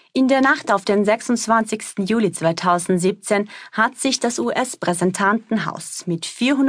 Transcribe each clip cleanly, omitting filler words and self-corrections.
In der Nacht auf den 26. Juli 2017 hat sich das US-Repräsentantenhaus mit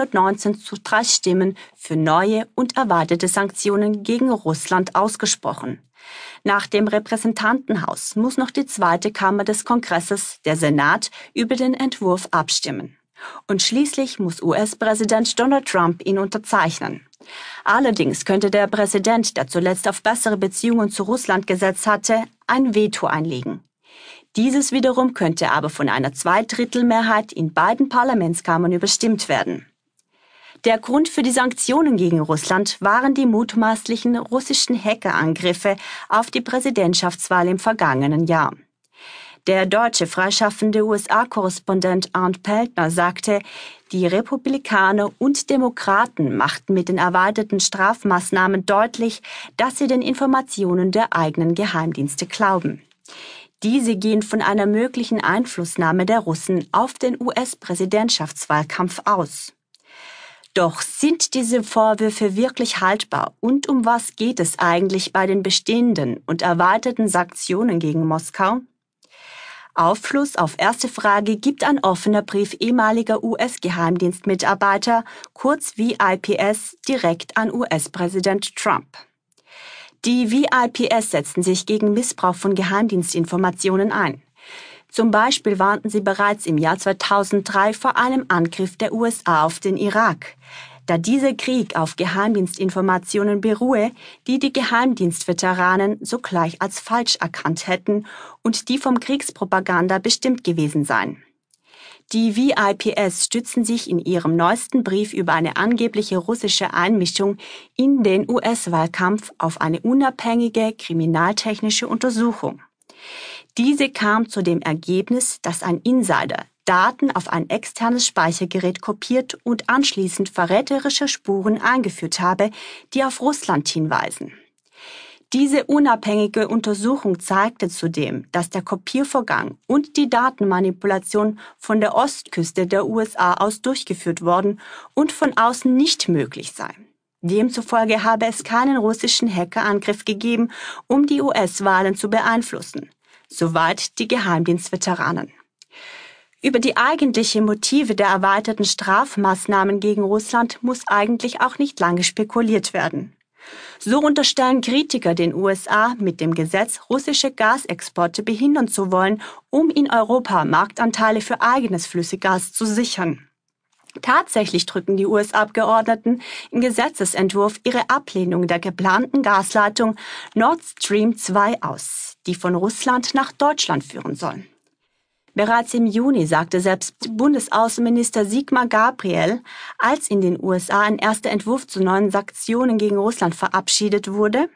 419:3 Stimmen für neue und erweiterte Sanktionen gegen Russland ausgesprochen. Nach dem Repräsentantenhaus muss noch die zweite Kammer des Kongresses, der Senat, über den Entwurf abstimmen. Und schließlich muss US-Präsident Donald Trump ihn unterzeichnen. Allerdings könnte der Präsident, der zuletzt auf bessere Beziehungen zu Russland gesetzt hatte, ein Veto einlegen. Dieses wiederum könnte aber von einer Zweidrittelmehrheit in beiden Parlamentskammern überstimmt werden. Der Grund für die Sanktionen gegen Russland waren die mutmaßlichen russischen Hackerangriffe auf die Präsidentschaftswahl im vergangenen Jahr. Der deutsche freischaffende USA-Korrespondent Arndt Peltner sagte, die Republikaner und Demokraten machten mit den erweiterten Strafmaßnahmen deutlich, dass sie den Informationen der eigenen Geheimdienste glauben. Diese gehen von einer möglichen Einflussnahme der Russen auf den US-Präsidentschaftswahlkampf aus. Doch sind diese Vorwürfe wirklich haltbar und um was geht es eigentlich bei den bestehenden und erweiterten Sanktionen gegen Moskau? Aufschluss auf erste Frage gibt ein offener Brief ehemaliger US-Geheimdienstmitarbeiter, kurz VIPs, direkt an US-Präsident Trump. Die VIPs setzten sich gegen Missbrauch von Geheimdienstinformationen ein. Zum Beispiel warnten sie bereits im Jahr 2003 vor einem Angriff der USA auf den Irak, da dieser Krieg auf Geheimdienstinformationen beruhe, die die Geheimdienstveteranen sogleich als falsch erkannt hätten und die vom Kriegspropaganda bestimmt gewesen seien. Die VIPs stützen sich in ihrem neuesten Brief über eine angebliche russische Einmischung in den US-Wahlkampf auf eine unabhängige kriminaltechnische Untersuchung. Diese kam zu dem Ergebnis, dass ein Insider Daten auf ein externes Speichergerät kopiert und anschließend verräterische Spuren eingeführt habe, die auf Russland hinweisen. Diese unabhängige Untersuchung zeigte zudem, dass der Kopiervorgang und die Datenmanipulation von der Ostküste der USA aus durchgeführt worden und von außen nicht möglich sei. Demzufolge habe es keinen russischen Hackerangriff gegeben, um die US-Wahlen zu beeinflussen. Soweit die Geheimdienstveteranen. Über die eigentlichen Motive der erweiterten Strafmaßnahmen gegen Russland muss eigentlich auch nicht lange spekuliert werden. So unterstellen Kritiker den USA mit dem Gesetz, russische Gasexporte behindern zu wollen, um in Europa Marktanteile für eigenes Flüssiggas zu sichern. Tatsächlich drücken die US-Abgeordneten im Gesetzesentwurf ihre Ablehnung der geplanten Gasleitung Nord Stream 2 aus, die von Russland nach Deutschland führen soll. Bereits im Juni sagte selbst Bundesaußenminister Sigmar Gabriel, als in den USA ein erster Entwurf zu neuen Sanktionen gegen Russland verabschiedet wurde: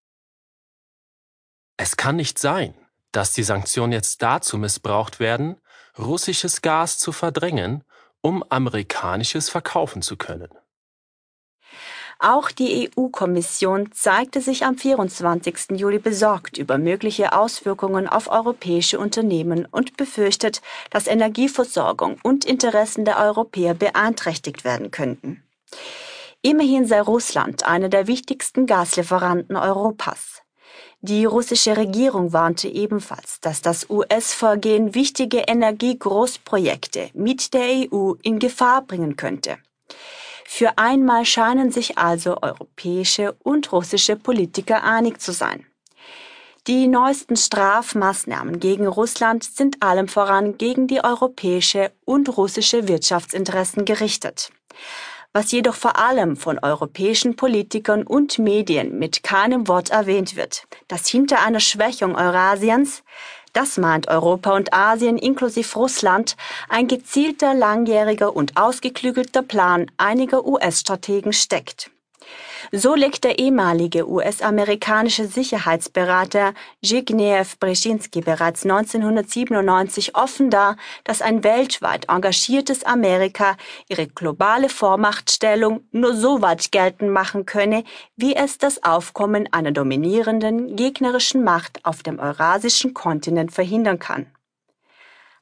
Es kann nicht sein, dass die Sanktionen jetzt dazu missbraucht werden, russisches Gas zu verdrängen, um amerikanisches verkaufen zu können. Auch die EU-Kommission zeigte sich am 24. Juli besorgt über mögliche Auswirkungen auf europäische Unternehmen und befürchtet, dass Energieversorgung und Interessen der Europäer beeinträchtigt werden könnten. Immerhin sei Russland einer der wichtigsten Gaslieferanten Europas. Die russische Regierung warnte ebenfalls, dass das US-Vorgehen wichtige Energiegroßprojekte mit der EU in Gefahr bringen könnte. Für einmal scheinen sich also europäische und russische Politiker einig zu sein. Die neuesten Strafmaßnahmen gegen Russland sind allem voran gegen die europäische und russische Wirtschaftsinteressen gerichtet. Was jedoch vor allem von europäischen Politikern und Medien mit keinem Wort erwähnt wird, dass hinter einer Schwächung Eurasiens, das meint Europa und Asien inklusive Russland, ein gezielter, langjähriger und ausgeklügelter Plan einiger US-Strategen steckt. So legt der ehemalige US-amerikanische Sicherheitsberater Zbigniew Brzezinski bereits 1997 offen dar, dass ein weltweit engagiertes Amerika ihre globale Vormachtstellung nur so weit geltend machen könne, wie es das Aufkommen einer dominierenden gegnerischen Macht auf dem eurasischen Kontinent verhindern kann.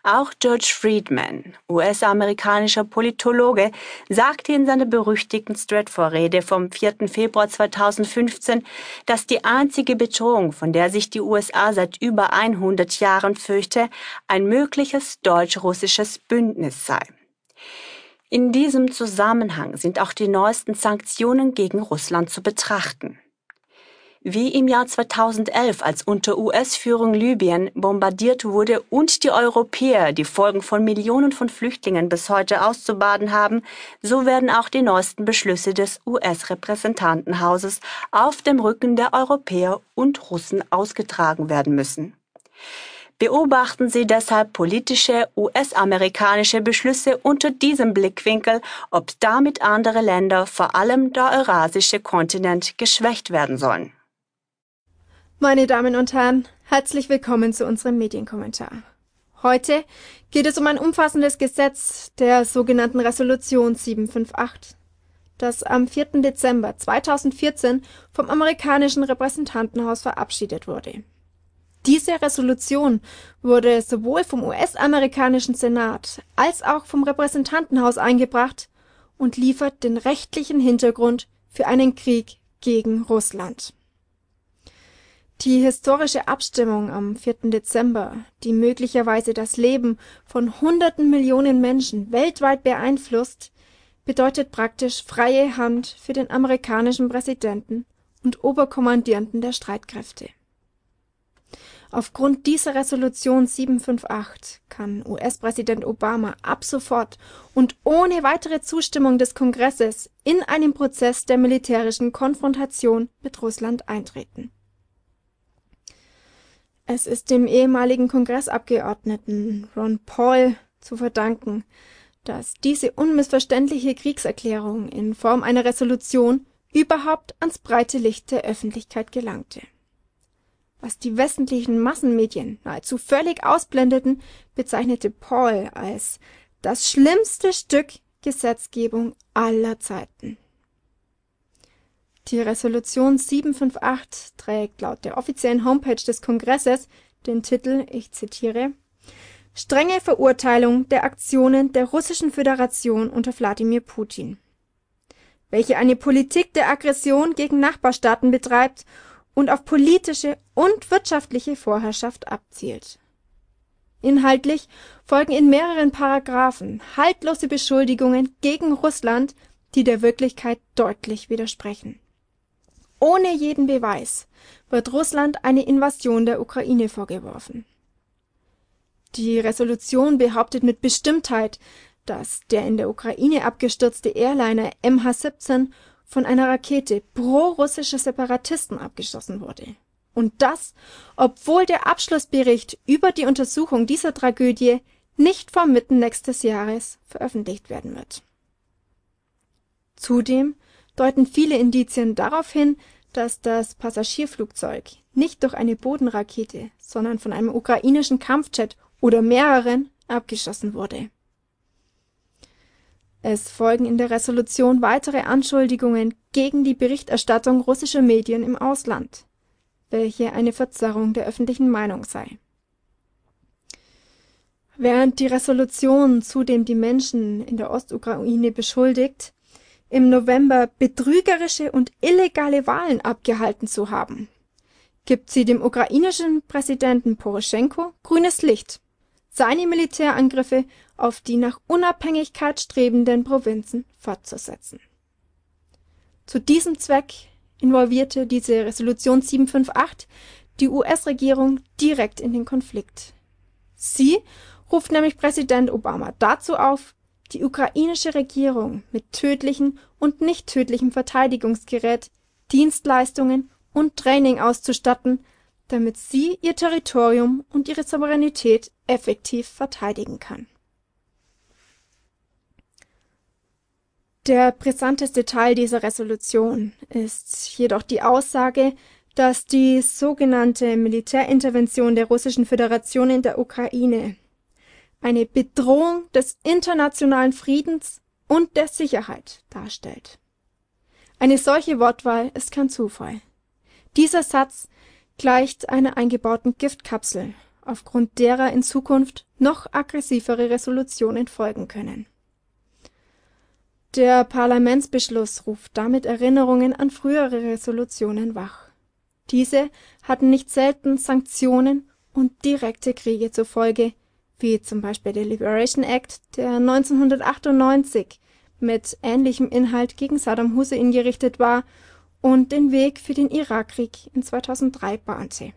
Auch George Friedman, US-amerikanischer Politologe, sagte in seiner berüchtigten Stratfor-Rede vom 4. Februar 2015, dass die einzige Bedrohung, von der sich die USA seit über 100 Jahren fürchte, ein mögliches deutsch-russisches Bündnis sei. In diesem Zusammenhang sind auch die neuesten Sanktionen gegen Russland zu betrachten. Wie im Jahr 2011, als unter US-Führung Libyen bombardiert wurde und die Europäer die Folgen von Millionen von Flüchtlingen bis heute auszubaden haben, so werden auch die neuesten Beschlüsse des US-Repräsentantenhauses auf dem Rücken der Europäer und Russen ausgetragen werden müssen. Beobachten Sie deshalb politische US-amerikanische Beschlüsse unter diesem Blickwinkel, ob damit andere Länder, vor allem der eurasische Kontinent, geschwächt werden sollen. Meine Damen und Herren, herzlich willkommen zu unserem Medienkommentar. Heute geht es um ein umfassendes Gesetz der sogenannten Resolution 758, das am 4. Dezember 2014 vom amerikanischen Repräsentantenhaus verabschiedet wurde. Diese Resolution wurde sowohl vom US-amerikanischen Senat als auch vom Repräsentantenhaus eingebracht und liefert den rechtlichen Hintergrund für einen Krieg gegen Russland. Die historische Abstimmung am 4. Dezember, die möglicherweise das Leben von Hunderten Millionen Menschen weltweit beeinflusst, bedeutet praktisch freie Hand für den amerikanischen Präsidenten und Oberkommandierenden der Streitkräfte. Aufgrund dieser Resolution 758 kann US-Präsident Obama ab sofort und ohne weitere Zustimmung des Kongresses in einen Prozess der militärischen Konfrontation mit Russland eintreten. Es ist dem ehemaligen Kongressabgeordneten Ron Paul zu verdanken, dass diese unmissverständliche Kriegserklärung in Form einer Resolution überhaupt ans breite Licht der Öffentlichkeit gelangte. Was die westlichen Massenmedien nahezu völlig ausblendeten, bezeichnete Paul als das schlimmste Stück Gesetzgebung aller Zeiten. Die Resolution 758 trägt laut der offiziellen Homepage des Kongresses den Titel, ich zitiere, »Strenge Verurteilung der Aktionen der Russischen Föderation unter Wladimir Putin«, welche eine Politik der Aggression gegen Nachbarstaaten betreibt und auf politische und wirtschaftliche Vorherrschaft abzielt. Inhaltlich folgen in mehreren Paragraphen haltlose Beschuldigungen gegen Russland, die der Wirklichkeit deutlich widersprechen. Ohne jeden Beweis wird Russland eine Invasion der Ukraine vorgeworfen. Die Resolution behauptet mit Bestimmtheit, dass der in der Ukraine abgestürzte Airliner MH17 von einer Rakete pro-russischer Separatisten abgeschossen wurde. Und das, obwohl der Abschlussbericht über die Untersuchung dieser Tragödie nicht vor Mitte nächstes Jahres veröffentlicht werden wird. Zudem deuten viele Indizien darauf hin, dass das Passagierflugzeug nicht durch eine Bodenrakete, sondern von einem ukrainischen Kampfjet oder mehreren abgeschossen wurde. Es folgen in der Resolution weitere Anschuldigungen gegen die Berichterstattung russischer Medien im Ausland, welche eine Verzerrung der öffentlichen Meinung sei. Während die Resolution zudem die Menschen in der Ostukraine beschuldigt, im November betrügerische und illegale Wahlen abgehalten zu haben, gibt sie dem ukrainischen Präsidenten Poroschenko grünes Licht, seine Militärangriffe auf die nach Unabhängigkeit strebenden Provinzen fortzusetzen. Zu diesem Zweck involvierte diese Resolution 758 die US-Regierung direkt in den Konflikt. Sie ruft nämlich Präsident Obama dazu auf, die ukrainische Regierung mit tödlichem und nicht tödlichem Verteidigungsgerät, Dienstleistungen und Training auszustatten, damit sie ihr Territorium und ihre Souveränität effektiv verteidigen kann. Der brisanteste Teil dieser Resolution ist jedoch die Aussage, dass die sogenannte Militärintervention der Russischen Föderation in der Ukraine eine Bedrohung des internationalen Friedens und der Sicherheit darstellt. Eine solche Wortwahl ist kein Zufall. Dieser Satz gleicht einer eingebauten Giftkapsel, aufgrund derer in Zukunft noch aggressivere Resolutionen folgen können. Der Parlamentsbeschluss ruft damit Erinnerungen an frühere Resolutionen wach. Diese hatten nicht selten Sanktionen und direkte Kriege zur Folge, wie zum Beispiel der Liberation Act, der 1998 mit ähnlichem Inhalt gegen Saddam Hussein gerichtet war und den Weg für den Irakkrieg in 2003 bahnte.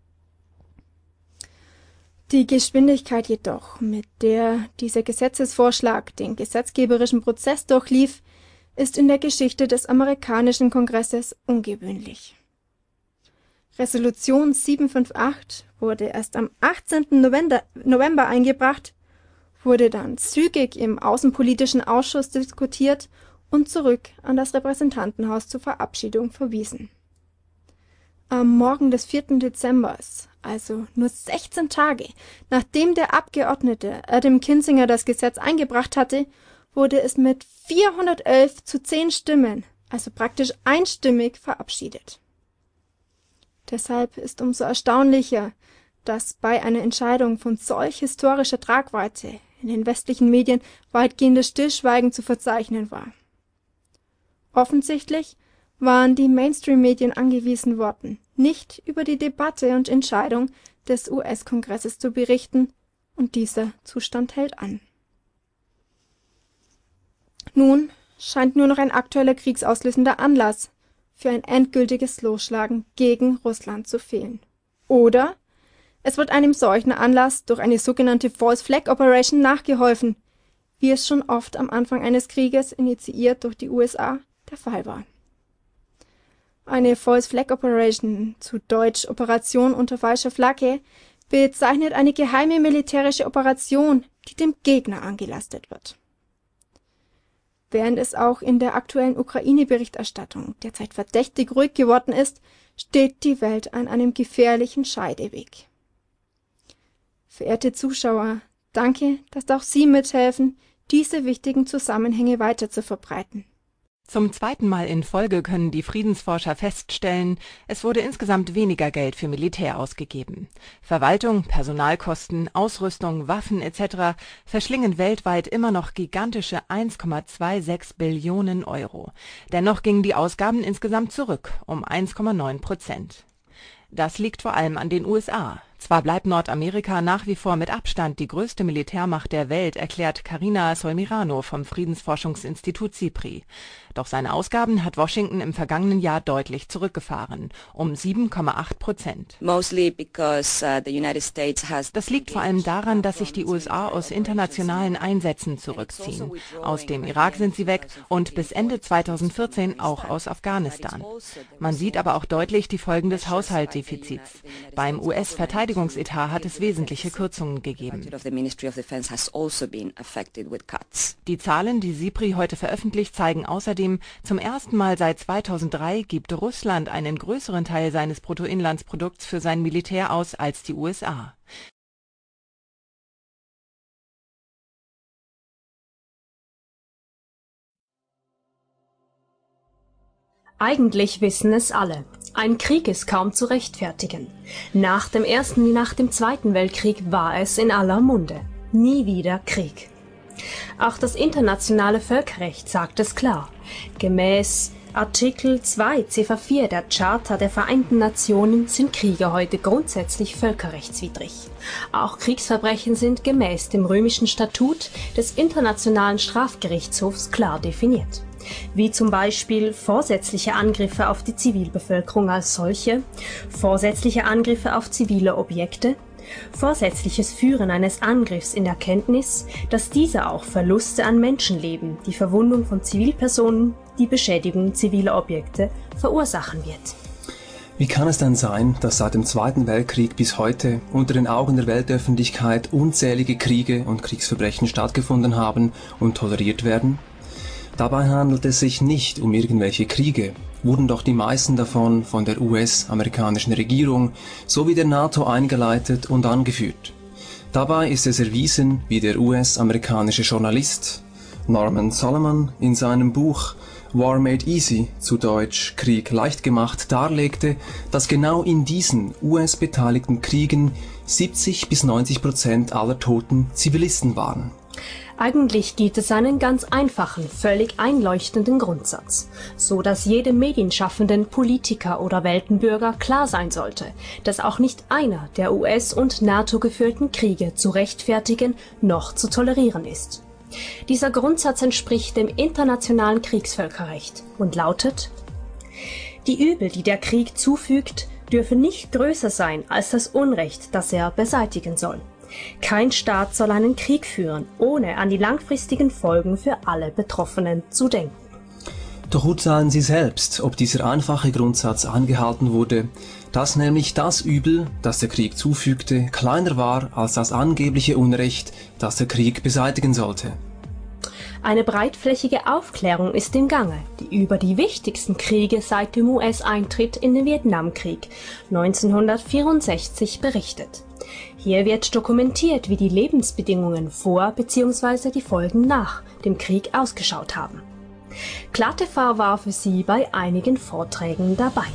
Die Geschwindigkeit jedoch, mit der dieser Gesetzesvorschlag den gesetzgeberischen Prozess durchlief, ist in der Geschichte des amerikanischen Kongresses ungewöhnlich. Resolution 758 wurde erst am 18. November eingebracht, wurde dann zügig im Außenpolitischen Ausschuss diskutiert und zurück an das Repräsentantenhaus zur Verabschiedung verwiesen. Am Morgen des 4. Dezembers, also nur 16 Tage, nachdem der Abgeordnete Adam Kinzinger das Gesetz eingebracht hatte, wurde es mit 411 zu 10 Stimmen, also praktisch einstimmig, verabschiedet. Deshalb ist umso erstaunlicher, dass bei einer Entscheidung von solch historischer Tragweite in den westlichen Medien weitgehendes Stillschweigen zu verzeichnen war. Offensichtlich waren die Mainstream-Medien angewiesen worden, nicht über die Debatte und Entscheidung des US-Kongresses zu berichten, und dieser Zustand hält an. Nun scheint nur noch ein aktueller kriegsauslösender Anlass für ein endgültiges Losschlagen gegen Russland zu fehlen. Oder es wird einem solchen Anlass durch eine sogenannte False Flag Operation nachgeholfen, wie es schon oft am Anfang eines Krieges, initiiert durch die USA, der Fall war. Eine False Flag Operation, zu Deutsch Operation unter falscher Flagge, bezeichnet eine geheime militärische Operation, die dem Gegner angelastet wird. Während es auch in der aktuellen Ukraine-Berichterstattung derzeit verdächtig ruhig geworden ist, steht die Welt an einem gefährlichen Scheideweg. Verehrte Zuschauer, danke, dass auch Sie mithelfen, diese wichtigen Zusammenhänge weiter zu verbreiten. Zum zweiten Mal in Folge können die Friedensforscher feststellen, es wurde insgesamt weniger Geld für Militär ausgegeben. Verwaltung, Personalkosten, Ausrüstung, Waffen etc. verschlingen weltweit immer noch gigantische 1,26 Billionen Euro. Dennoch gingen die Ausgaben insgesamt zurück, um 1,9%. Das liegt vor allem an den USA. Zwar bleibt Nordamerika nach wie vor mit Abstand die größte Militärmacht der Welt, erklärt Carina Solmirano vom Friedensforschungsinstitut SIPRI. Doch seine Ausgaben hat Washington im vergangenen Jahr deutlich zurückgefahren, um 7,8%. Das liegt vor allem daran, dass sich die USA aus internationalen Einsätzen zurückziehen. Aus dem Irak sind sie weg und bis Ende 2014 auch aus Afghanistan. Man sieht aber auch deutlich die Folgen des Haushaltsdefizits. Beim US-Verteidigungsetat hat es wesentliche Kürzungen gegeben. Die Zahlen, die SIPRI heute veröffentlicht, zeigen außerdem, zum ersten Mal seit 2003 gibt Russland einen größeren Teil seines Bruttoinlandsprodukts für sein Militär aus als die USA. Eigentlich wissen es alle. Ein Krieg ist kaum zu rechtfertigen. Nach dem Ersten wie nach dem Zweiten Weltkrieg war es in aller Munde. Nie wieder Krieg. Auch das internationale Völkerrecht sagt es klar. Gemäß Artikel 2 Ziffer 4 der Charta der Vereinten Nationen sind Kriege heute grundsätzlich völkerrechtswidrig. Auch Kriegsverbrechen sind gemäß dem römischen Statut des Internationalen Strafgerichtshofs klar definiert. Wie zum Beispiel vorsätzliche Angriffe auf die Zivilbevölkerung als solche, vorsätzliche Angriffe auf zivile Objekte, vorsätzliches Führen eines Angriffs in der Kenntnis, dass dieser auch Verluste an Menschenleben, die Verwundung von Zivilpersonen, die Beschädigung ziviler Objekte verursachen wird. Wie kann es denn sein, dass seit dem Zweiten Weltkrieg bis heute unter den Augen der Weltöffentlichkeit unzählige Kriege und Kriegsverbrechen stattgefunden haben und toleriert werden? Dabei handelt es sich nicht um irgendwelche Kriege, wurden doch die meisten davon von der US-amerikanischen Regierung sowie der NATO eingeleitet und angeführt. Dabei ist es erwiesen, wie der US-amerikanische Journalist Norman Solomon in seinem Buch War Made Easy, zu Deutsch Krieg leicht gemacht, darlegte, dass genau in diesen US-beteiligten Kriegen 70-90% aller Toten Zivilisten waren. Eigentlich gibt es einen ganz einfachen, völlig einleuchtenden Grundsatz, so dass jedem medienschaffenden Politiker oder Weltenbürger klar sein sollte, dass auch nicht einer der US- und NATO-geführten Kriege zu rechtfertigen noch zu tolerieren ist. Dieser Grundsatz entspricht dem internationalen Kriegsvölkerrecht und lautet: Die Übel, die der Krieg zufügt, dürfen nicht größer sein als das Unrecht, das er beseitigen soll. Kein Staat soll einen Krieg führen, ohne an die langfristigen Folgen für alle Betroffenen zu denken. Doch urteilen Sie selbst, ob dieser einfache Grundsatz angehalten wurde, dass nämlich das Übel, das der Krieg zufügte, kleiner war als das angebliche Unrecht, das der Krieg beseitigen sollte. Eine breitflächige Aufklärung ist im Gange, die über die wichtigsten Kriege seit dem US-Eintritt in den Vietnamkrieg 1964 berichtet. Hier wird dokumentiert, wie die Lebensbedingungen vor bzw. die Folgen nach dem Krieg ausgeschaut haben. KlarTV war für Sie bei einigen Vorträgen dabei.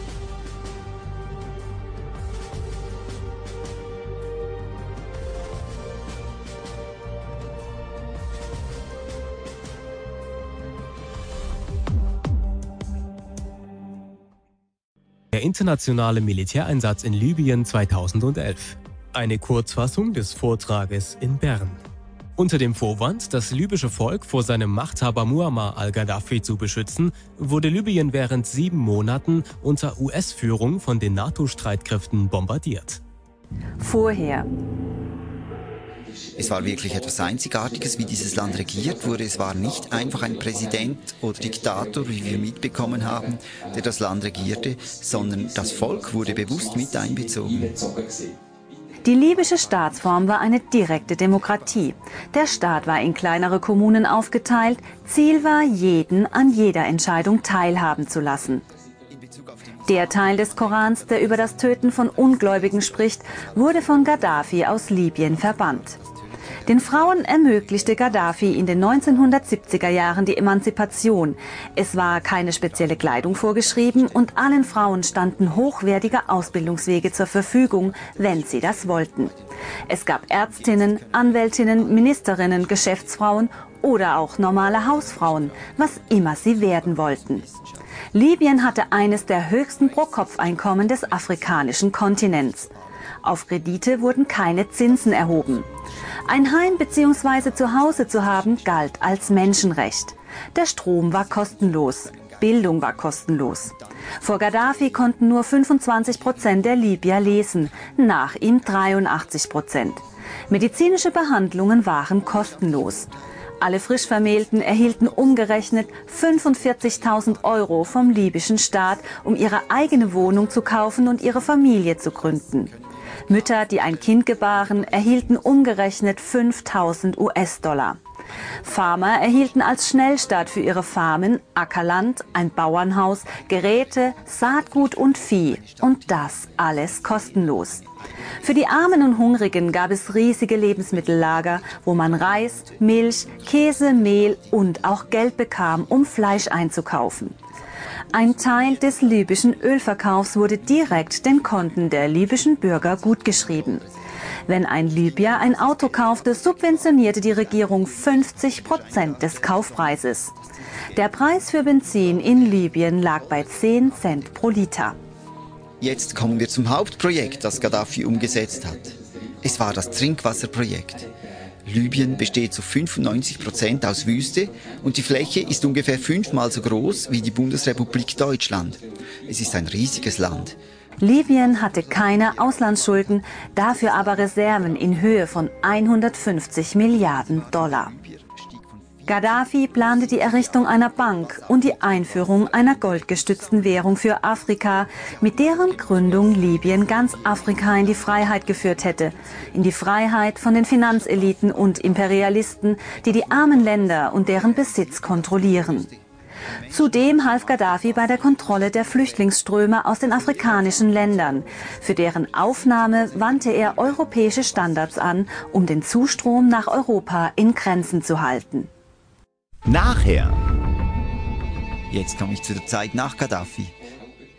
Der internationale Militäreinsatz in Libyen 2011. Eine Kurzfassung des Vortrages in Bern. Unter dem Vorwand, das libysche Volk vor seinem Machthaber Muammar al-Gaddafi zu beschützen, wurde Libyen während 7 Monaten unter US-Führung von den NATO-Streitkräften bombardiert. Vorher. Es war wirklich etwas Einzigartiges, wie dieses Land regiert wurde. Es war nicht einfach ein Präsident oder Diktator, wie wir mitbekommen haben, der das Land regierte, sondern das Volk wurde bewusst mit einbezogen. Die libysche Staatsform war eine direkte Demokratie. Der Staat war in kleinere Kommunen aufgeteilt. Ziel war, jeden an jeder Entscheidung teilhaben zu lassen. Der Teil des Korans, der über das Töten von Ungläubigen spricht, wurde von Gaddafi aus Libyen verbannt. Den Frauen ermöglichte Gaddafi in den 1970er Jahren die Emanzipation. Es war keine spezielle Kleidung vorgeschrieben und allen Frauen standen hochwertige Ausbildungswege zur Verfügung, wenn sie das wollten. Es gab Ärztinnen, Anwältinnen, Ministerinnen, Geschäftsfrauen oder auch normale Hausfrauen, was immer sie werden wollten. Libyen hatte eines der höchsten Pro-Kopf-Einkommen des afrikanischen Kontinents. Auf Kredite wurden keine Zinsen erhoben. Ein Heim bzw. Zuhause zu haben galt als Menschenrecht. Der Strom war kostenlos. Bildung war kostenlos. Vor Gaddafi konnten nur 25% der Libyer lesen, nach ihm 83%. Medizinische Behandlungen waren kostenlos. Alle Frischvermählten erhielten umgerechnet 45.000 € vom libyschen Staat, um ihre eigene Wohnung zu kaufen und ihre Familie zu gründen. Mütter, die ein Kind gebaren, erhielten umgerechnet 5.000 US-Dollar. Farmer erhielten als Schnellstart für ihre Farmen Ackerland, ein Bauernhaus, Geräte, Saatgut und Vieh. Und das alles kostenlos. Für die Armen und Hungrigen gab es riesige Lebensmittellager, wo man Reis, Milch, Käse, Mehl und auch Geld bekam, um Fleisch einzukaufen. Ein Teil des libyschen Ölverkaufs wurde direkt den Konten der libyschen Bürger gutgeschrieben. Wenn ein Libyer ein Auto kaufte, subventionierte die Regierung 50% des Kaufpreises. Der Preis für Benzin in Libyen lag bei 10 Cent pro Liter. Jetzt kommen wir zum Hauptprojekt, das Gaddafi umgesetzt hat. Es war das Trinkwasserprojekt. Libyen besteht zu 95% aus Wüste und die Fläche ist ungefähr 5-mal so groß wie die Bundesrepublik Deutschland. Es ist ein riesiges Land. Libyen hatte keine Auslandsschulden, dafür aber Reserven in Höhe von 150 Milliarden $. Gaddafi plante die Errichtung einer Bank und die Einführung einer goldgestützten Währung für Afrika, mit deren Gründung Libyen ganz Afrika in die Freiheit geführt hätte. In die Freiheit von den Finanzeliten und Imperialisten, die die armen Länder und deren Besitz kontrollieren. Zudem half Gaddafi bei der Kontrolle der Flüchtlingsströme aus den afrikanischen Ländern. Für deren Aufnahme wandte er europäische Standards an, um den Zustrom nach Europa in Grenzen zu halten. Nachher. Jetzt komme ich zu der Zeit nach Gaddafi.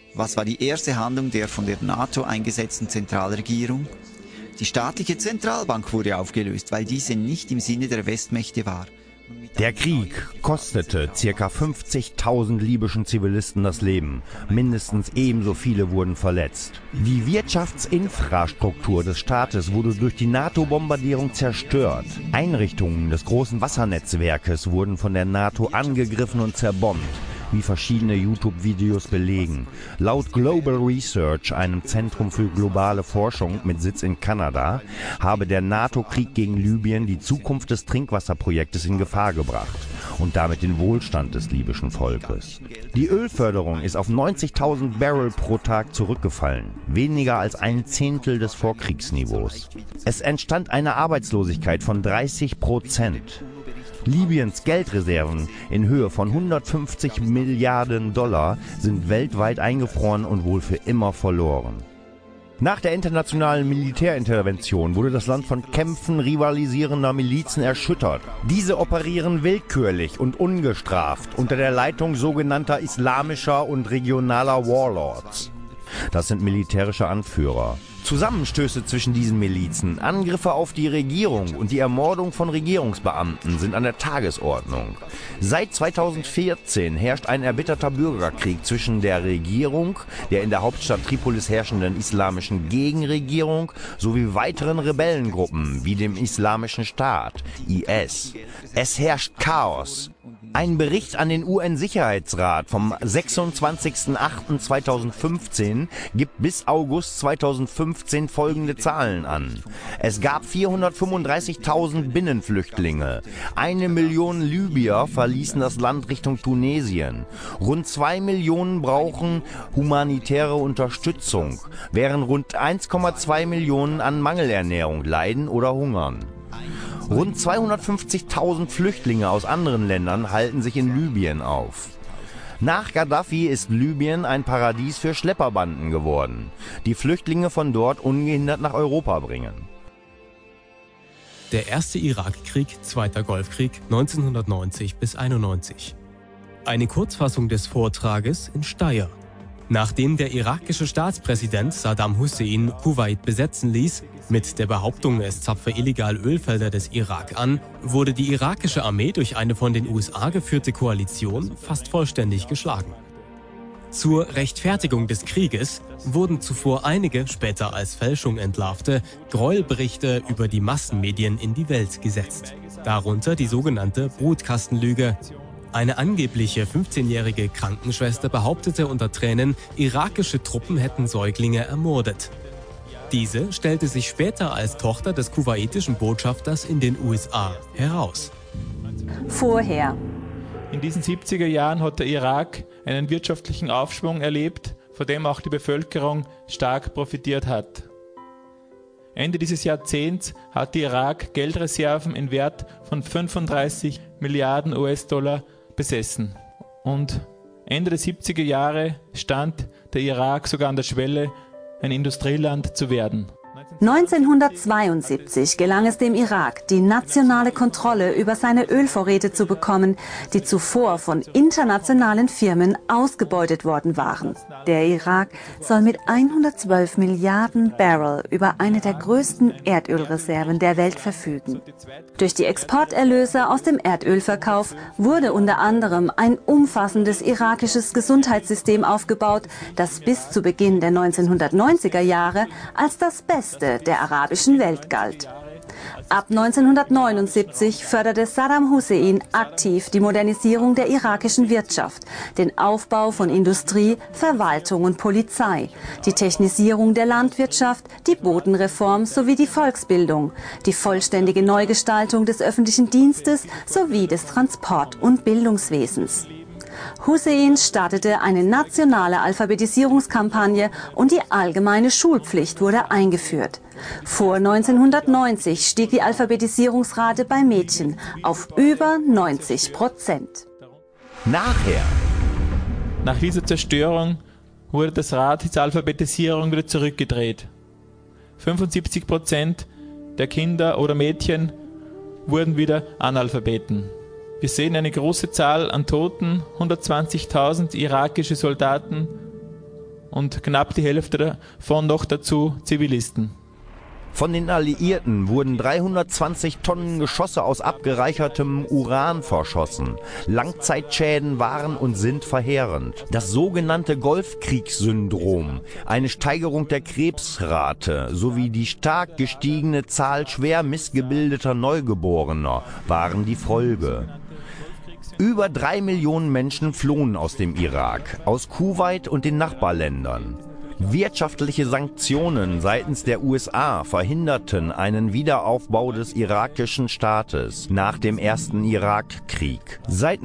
Was war die erste Handlung der von der NATO eingesetzten Zentralregierung? Die staatliche Zentralbank wurde aufgelöst, weil diese nicht im Sinne der Westmächte war. Der Krieg kostete ca. 50.000 libyschen Zivilisten das Leben. Mindestens ebenso viele wurden verletzt. Die Wirtschaftsinfrastruktur des Staates wurde durch die NATO-Bombardierung zerstört. Einrichtungen des großen Wassernetzwerkes wurden von der NATO angegriffen und zerbombt, wie verschiedene YouTube-Videos belegen. Laut Global Research, einem Zentrum für globale Forschung mit Sitz in Kanada, habe der NATO-Krieg gegen Libyen die Zukunft des Trinkwasserprojektes in Gefahr gebracht und damit den Wohlstand des libyschen Volkes. Die Ölförderung ist auf 90.000 Barrel pro Tag zurückgefallen, weniger als 1/10 des Vorkriegsniveaus. Es entstand eine Arbeitslosigkeit von 30%. Libyens Geldreserven in Höhe von 150 Milliarden Dollar sind weltweit eingefroren und wohl für immer verloren. Nach der internationalen Militärintervention wurde das Land von Kämpfen rivalisierender Milizen erschüttert. Diese operieren willkürlich und ungestraft unter der Leitung sogenannter islamischer und regionaler Warlords. Das sind militärische Anführer. Zusammenstöße zwischen diesen Milizen, Angriffe auf die Regierung und die Ermordung von Regierungsbeamten sind an der Tagesordnung. Seit 2014 herrscht ein erbitterter Bürgerkrieg zwischen der Regierung, der in der Hauptstadt Tripolis herrschenden islamischen Gegenregierung sowie weiteren Rebellengruppen wie dem Islamischen Staat, IS. Es herrscht Chaos. Ein Bericht an den UN-Sicherheitsrat vom 26.08.2015 gibt bis August 2015 folgende Zahlen an. Es gab 435.000 Binnenflüchtlinge. 1 Million Libyer verließen das Land Richtung Tunesien. Rund 2 Millionen brauchen humanitäre Unterstützung, während rund 1,2 Millionen an Mangelernährung leiden oder hungern. Rund 250.000 Flüchtlinge aus anderen Ländern halten sich in Libyen auf. Nach Gaddafi ist Libyen ein Paradies für Schlepperbanden geworden, die Flüchtlinge von dort ungehindert nach Europa bringen. Der erste Irakkrieg, Zweiter Golfkrieg 1990 bis 91. Eine Kurzfassung des Vortrages in Steyr. Nachdem der irakische Staatspräsident Saddam Hussein Kuwait besetzen ließ, mit der Behauptung, es zapfe illegal Ölfelder des Irak an, wurde die irakische Armee durch eine von den USA geführte Koalition fast vollständig geschlagen. Zur Rechtfertigung des Krieges wurden zuvor einige, später als Fälschung entlarvte, Gräuelberichte über die Massenmedien in die Welt gesetzt. Darunter die sogenannte Brutkastenlüge. Eine angebliche 15-jährige Krankenschwester behauptete unter Tränen, irakische Truppen hätten Säuglinge ermordet. Diese stellte sich später als Tochter des kuwaitischen Botschafters in den USA heraus. Vorher. In diesen 70er Jahren hat der Irak einen wirtschaftlichen Aufschwung erlebt, von dem auch die Bevölkerung stark profitiert hat. Ende dieses Jahrzehnts hat der Irak Geldreserven in Wert von 35 Milliarden US-Dollar besessen. Und Ende der 70er Jahre stand der Irak sogar an der Schwelle, ein Industrieland zu werden. 1972 gelang es dem Irak, die nationale Kontrolle über seine Ölvorräte zu bekommen, die zuvor von internationalen Firmen ausgebeutet worden waren. Der Irak soll mit 112 Milliarden Barrel über eine der größten Erdölreserven der Welt verfügen. Durch die Exporterlöse aus dem Erdölverkauf wurde unter anderem ein umfassendes irakisches Gesundheitssystem aufgebaut, das bis zu Beginn der 1990er Jahre als das Beste der arabischen Welt galt. Ab 1979 förderte Saddam Hussein aktiv die Modernisierung der irakischen Wirtschaft, den Aufbau von Industrie, Verwaltung und Polizei, die Technisierung der Landwirtschaft, die Bodenreform sowie die Volksbildung, die vollständige Neugestaltung des öffentlichen Dienstes sowie des Transport- und Bildungswesens. Hussein startete eine nationale Alphabetisierungskampagne und die allgemeine Schulpflicht wurde eingeführt. Vor 1990 stieg die Alphabetisierungsrate bei Mädchen auf über 90%. Nach dieser Zerstörung wurde das Rad der Alphabetisierung wieder zurückgedreht. 75% der Kinder oder Mädchen wurden wieder Analphabeten. Wir sehen eine große Zahl an Toten, 120.000 irakische Soldaten und knapp die Hälfte davon noch dazu Zivilisten. Von den Alliierten wurden 320 Tonnen Geschosse aus abgereichertem Uran verschossen. Langzeitschäden waren und sind verheerend. Das sogenannte Golfkriegssyndrom, eine Steigerung der Krebsrate sowie die stark gestiegene Zahl schwer missgebildeter Neugeborener waren die Folge. Über 3 Millionen Menschen flohen aus dem Irak, aus Kuwait und den Nachbarländern. Wirtschaftliche Sanktionen seitens der USA verhinderten einen Wiederaufbau des irakischen Staates nach dem ersten Irakkrieg. Seit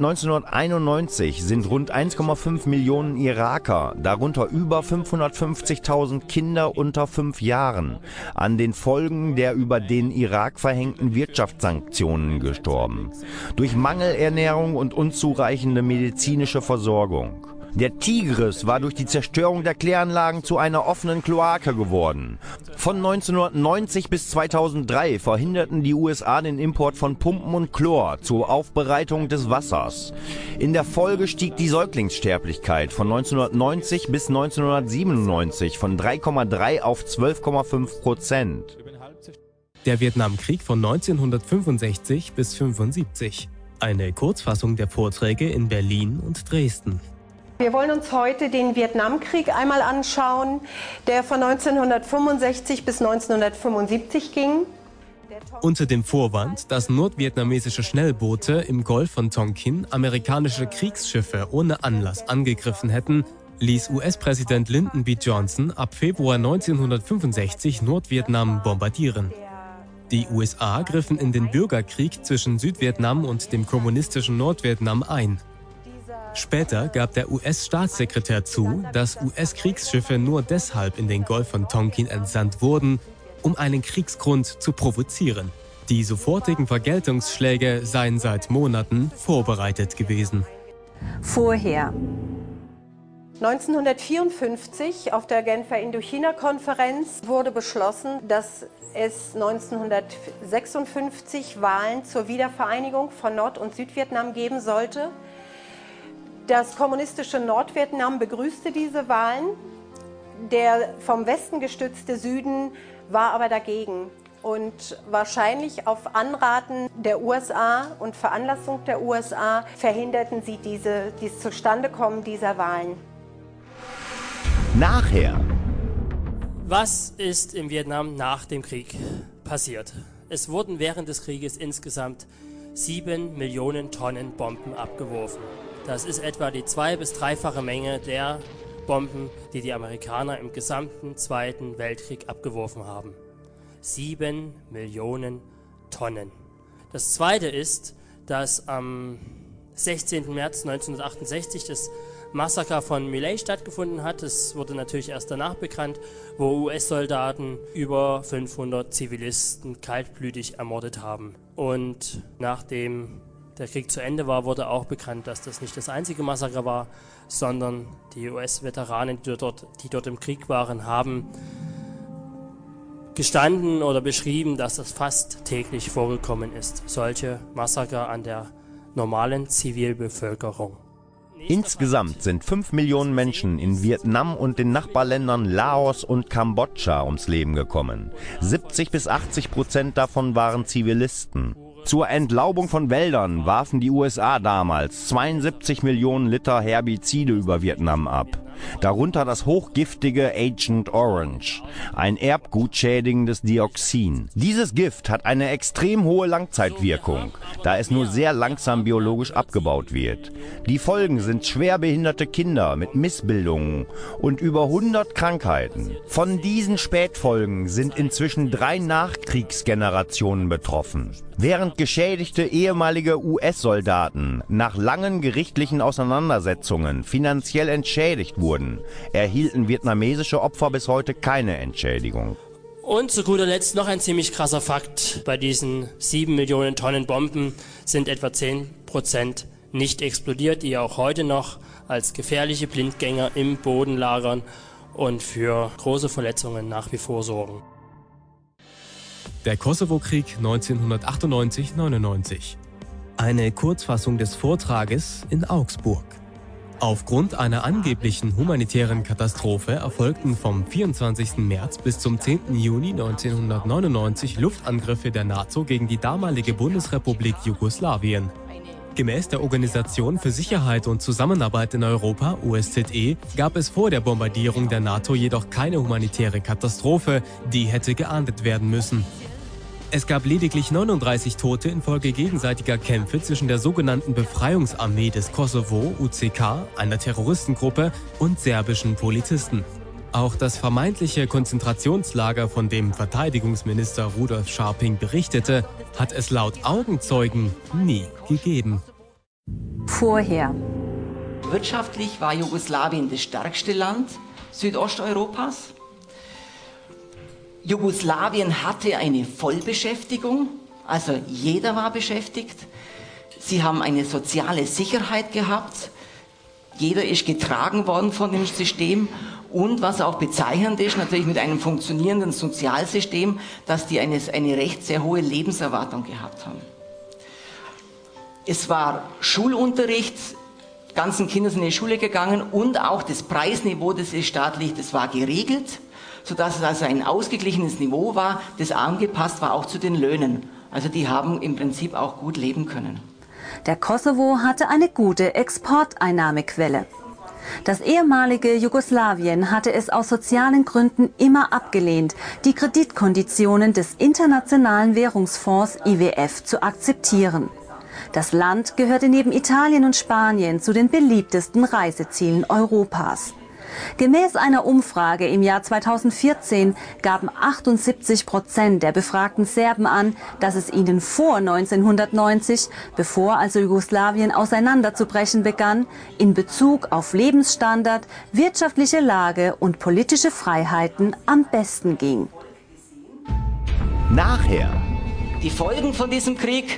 1991 sind rund 1,5 Millionen Iraker, darunter über 550.000 Kinder unter 5 Jahren, an den Folgen der über den Irak verhängten Wirtschaftssanktionen gestorben. Durch Mangelernährung und unzureichende medizinische Versorgung. Der Tigris war durch die Zerstörung der Kläranlagen zu einer offenen Kloake geworden. Von 1990 bis 2003 verhinderten die USA den Import von Pumpen und Chlor zur Aufbereitung des Wassers. In der Folge stieg die Säuglingssterblichkeit von 1990 bis 1997 von 3,3 auf 12,5%. Der Vietnamkrieg von 1965 bis 1975. Eine Kurzfassung der Vorträge in Berlin und Dresden. Wir wollen uns heute den Vietnamkrieg einmal anschauen, der von 1965 bis 1975 ging. Unter dem Vorwand, dass nordvietnamesische Schnellboote im Golf von Tonkin amerikanische Kriegsschiffe ohne Anlass angegriffen hätten, ließ US-Präsident Lyndon B. Johnson ab Februar 1965 Nordvietnam bombardieren. Die USA griffen in den Bürgerkrieg zwischen Südvietnam und dem kommunistischen Nordvietnam ein. Später gab der US-Staatssekretär zu, dass US-Kriegsschiffe nur deshalb in den Golf von Tonkin entsandt wurden, um einen Kriegsgrund zu provozieren. Die sofortigen Vergeltungsschläge seien seit Monaten vorbereitet gewesen. Vorher. 1954 auf der Genfer Indochina-Konferenz wurde beschlossen, dass es 1956 Wahlen zur Wiedervereinigung von Nord- und Südvietnam geben sollte. Das kommunistische Nordvietnam begrüßte diese Wahlen. Der vom Westen gestützte Süden war aber dagegen. Und wahrscheinlich auf Anraten der USA und Veranlassung der USA verhinderten sie dieses Zustandekommen dieser Wahlen. Nachher. Was ist in Vietnam nach dem Krieg passiert? Es wurden während des Krieges insgesamt 7 Millionen Tonnen Bomben abgeworfen. Das ist etwa die 2- bis 3-fache Menge der Bomben, die die Amerikaner im gesamten Zweiten Weltkrieg abgeworfen haben. 7 Millionen Tonnen. Das Zweite ist, dass am 16. März 1968 das Massaker von My Lai stattgefunden hat. Das wurde natürlich erst danach bekannt, wo US-Soldaten über 500 Zivilisten kaltblütig ermordet haben. Und nachdem der Krieg zu Ende war, wurde auch bekannt, dass das nicht das einzige Massaker war, sondern die US-Veteranen, die dort im Krieg waren, haben gestanden oder beschrieben, dass das fast täglich vorgekommen ist. Solche Massaker an der normalen Zivilbevölkerung. Insgesamt sind 5 Millionen Menschen in Vietnam und den Nachbarländern Laos und Kambodscha ums Leben gekommen. 70 bis 80% davon waren Zivilisten. Zur Entlaubung von Wäldern warfen die USA damals 72 Millionen Liter Herbizide über Vietnam ab. Darunter das hochgiftige Agent Orange, ein erbgutschädigendes Dioxin. Dieses Gift hat eine extrem hohe Langzeitwirkung, da es nur sehr langsam biologisch abgebaut wird. Die Folgen sind schwerbehinderte Kinder mit Missbildungen und über 100 Krankheiten. Von diesen Spätfolgen sind inzwischen 3 Nachkriegsgenerationen betroffen. Während geschädigte ehemalige US-Soldaten nach langen gerichtlichen Auseinandersetzungen finanziell entschädigt wurden, erhielten vietnamesische Opfer bis heute keine Entschädigung. Und zu guter Letzt noch ein ziemlich krasser Fakt. Bei diesen 7 Millionen Tonnen Bomben sind etwa 10% nicht explodiert, die auch heute noch als gefährliche Blindgänger im Boden lagern und für große Verletzungen nach wie vor sorgen. Der Kosovo-Krieg 1998-99. Eine Kurzfassung des Vortrages in Augsburg. Aufgrund einer angeblichen humanitären Katastrophe erfolgten vom 24. März bis zum 10. Juni 1999 Luftangriffe der NATO gegen die damalige Bundesrepublik Jugoslawien. Gemäß der Organisation für Sicherheit und Zusammenarbeit in Europa, OSZE, gab es vor der Bombardierung der NATO jedoch keine humanitäre Katastrophe, die hätte geahndet werden müssen. Es gab lediglich 39 Tote infolge gegenseitiger Kämpfe zwischen der sogenannten Befreiungsarmee des Kosovo, UCK, einer Terroristengruppe, und serbischen Polizisten. Auch das vermeintliche Konzentrationslager, von dem Verteidigungsminister Rudolf Scharping berichtete, hat es laut Augenzeugen nie gegeben. Vorher. Wirtschaftlich war Jugoslawien das stärkste Land Südosteuropas. Jugoslawien hatte eine Vollbeschäftigung, also jeder war beschäftigt. Sie haben eine soziale Sicherheit gehabt. Jeder ist getragen worden von dem System. Und was auch bezeichnend ist, natürlich mit einem funktionierenden Sozialsystem, dass die eine recht sehr hohe Lebenserwartung gehabt haben. Es war Schulunterricht, die ganzen Kinder sind in die Schule gegangen und auch das Preisniveau, das ist staatlich, das war geregelt, sodass es also ein ausgeglichenes Niveau war, das angepasst war auch zu den Löhnen. Also die haben im Prinzip auch gut leben können. Der Kosovo hatte eine gute Exporteinnahmequelle. Das ehemalige Jugoslawien hatte es aus sozialen Gründen immer abgelehnt, die Kreditkonditionen des Internationalen Währungsfonds IWF zu akzeptieren. Das Land gehörte neben Italien und Spanien zu den beliebtesten Reisezielen Europas. Gemäß einer Umfrage im Jahr 2014 gaben 78% der befragten Serben an, dass es ihnen vor 1990, bevor also Jugoslawien auseinanderzubrechen begann, in Bezug auf Lebensstandard, wirtschaftliche Lage und politische Freiheiten am besten ging. Nachher. Die Folgen von diesem Krieg: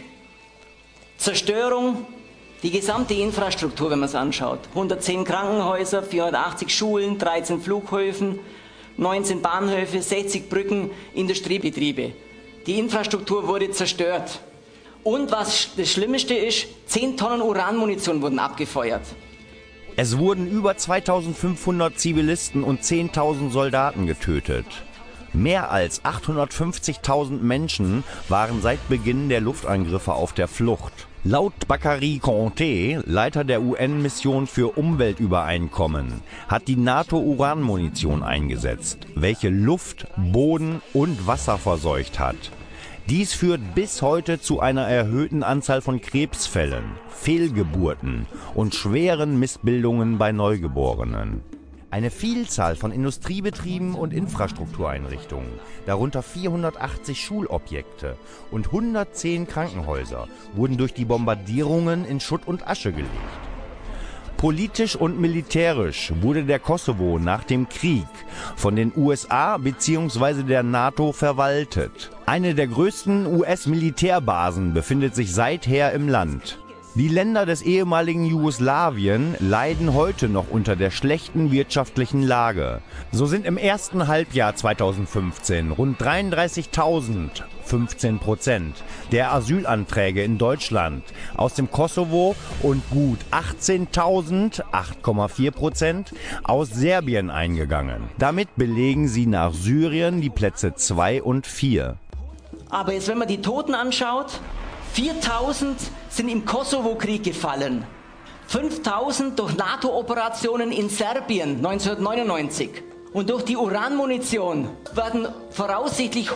Zerstörung, die gesamte Infrastruktur, wenn man es anschaut. 110 Krankenhäuser, 480 Schulen, 13 Flughäfen, 19 Bahnhöfe, 60 Brücken, Industriebetriebe. Die Infrastruktur wurde zerstört. Und was das Schlimmste ist, 10 Tonnen Uranmunition wurden abgefeuert. Es wurden über 2500 Zivilisten und 10.000 Soldaten getötet. Mehr als 850.000 Menschen waren seit Beginn der Luftangriffe auf der Flucht. Laut Bakary Conté, Leiter der UN-Mission für Umweltübereinkommen, hat die NATO Uranmunition eingesetzt, welche Luft, Boden und Wasser verseucht hat. Dies führt bis heute zu einer erhöhten Anzahl von Krebsfällen, Fehlgeburten und schweren Missbildungen bei Neugeborenen. Eine Vielzahl von Industriebetrieben und Infrastruktureinrichtungen, darunter 480 Schulobjekte und 110 Krankenhäuser, wurden durch die Bombardierungen in Schutt und Asche gelegt. Politisch und militärisch wurde der Kosovo nach dem Krieg von den USA bzw. der NATO verwaltet. Eine der größten US-Militärbasen befindet sich seither im Land. Die Länder des ehemaligen Jugoslawien leiden heute noch unter der schlechten wirtschaftlichen Lage. So sind im ersten Halbjahr 2015 rund 33.000, 15%, der Asylanträge in Deutschland aus dem Kosovo und gut 18.000, 8,4%, aus Serbien eingegangen. Damit belegen sie nach Syrien die Plätze 2 und 4. Aber jetzt, wenn man die Toten anschaut, 4.000 sind im Kosovo-Krieg gefallen, 5.000 durch NATO-Operationen in Serbien 1999. Und durch die Uranmunition werden voraussichtlich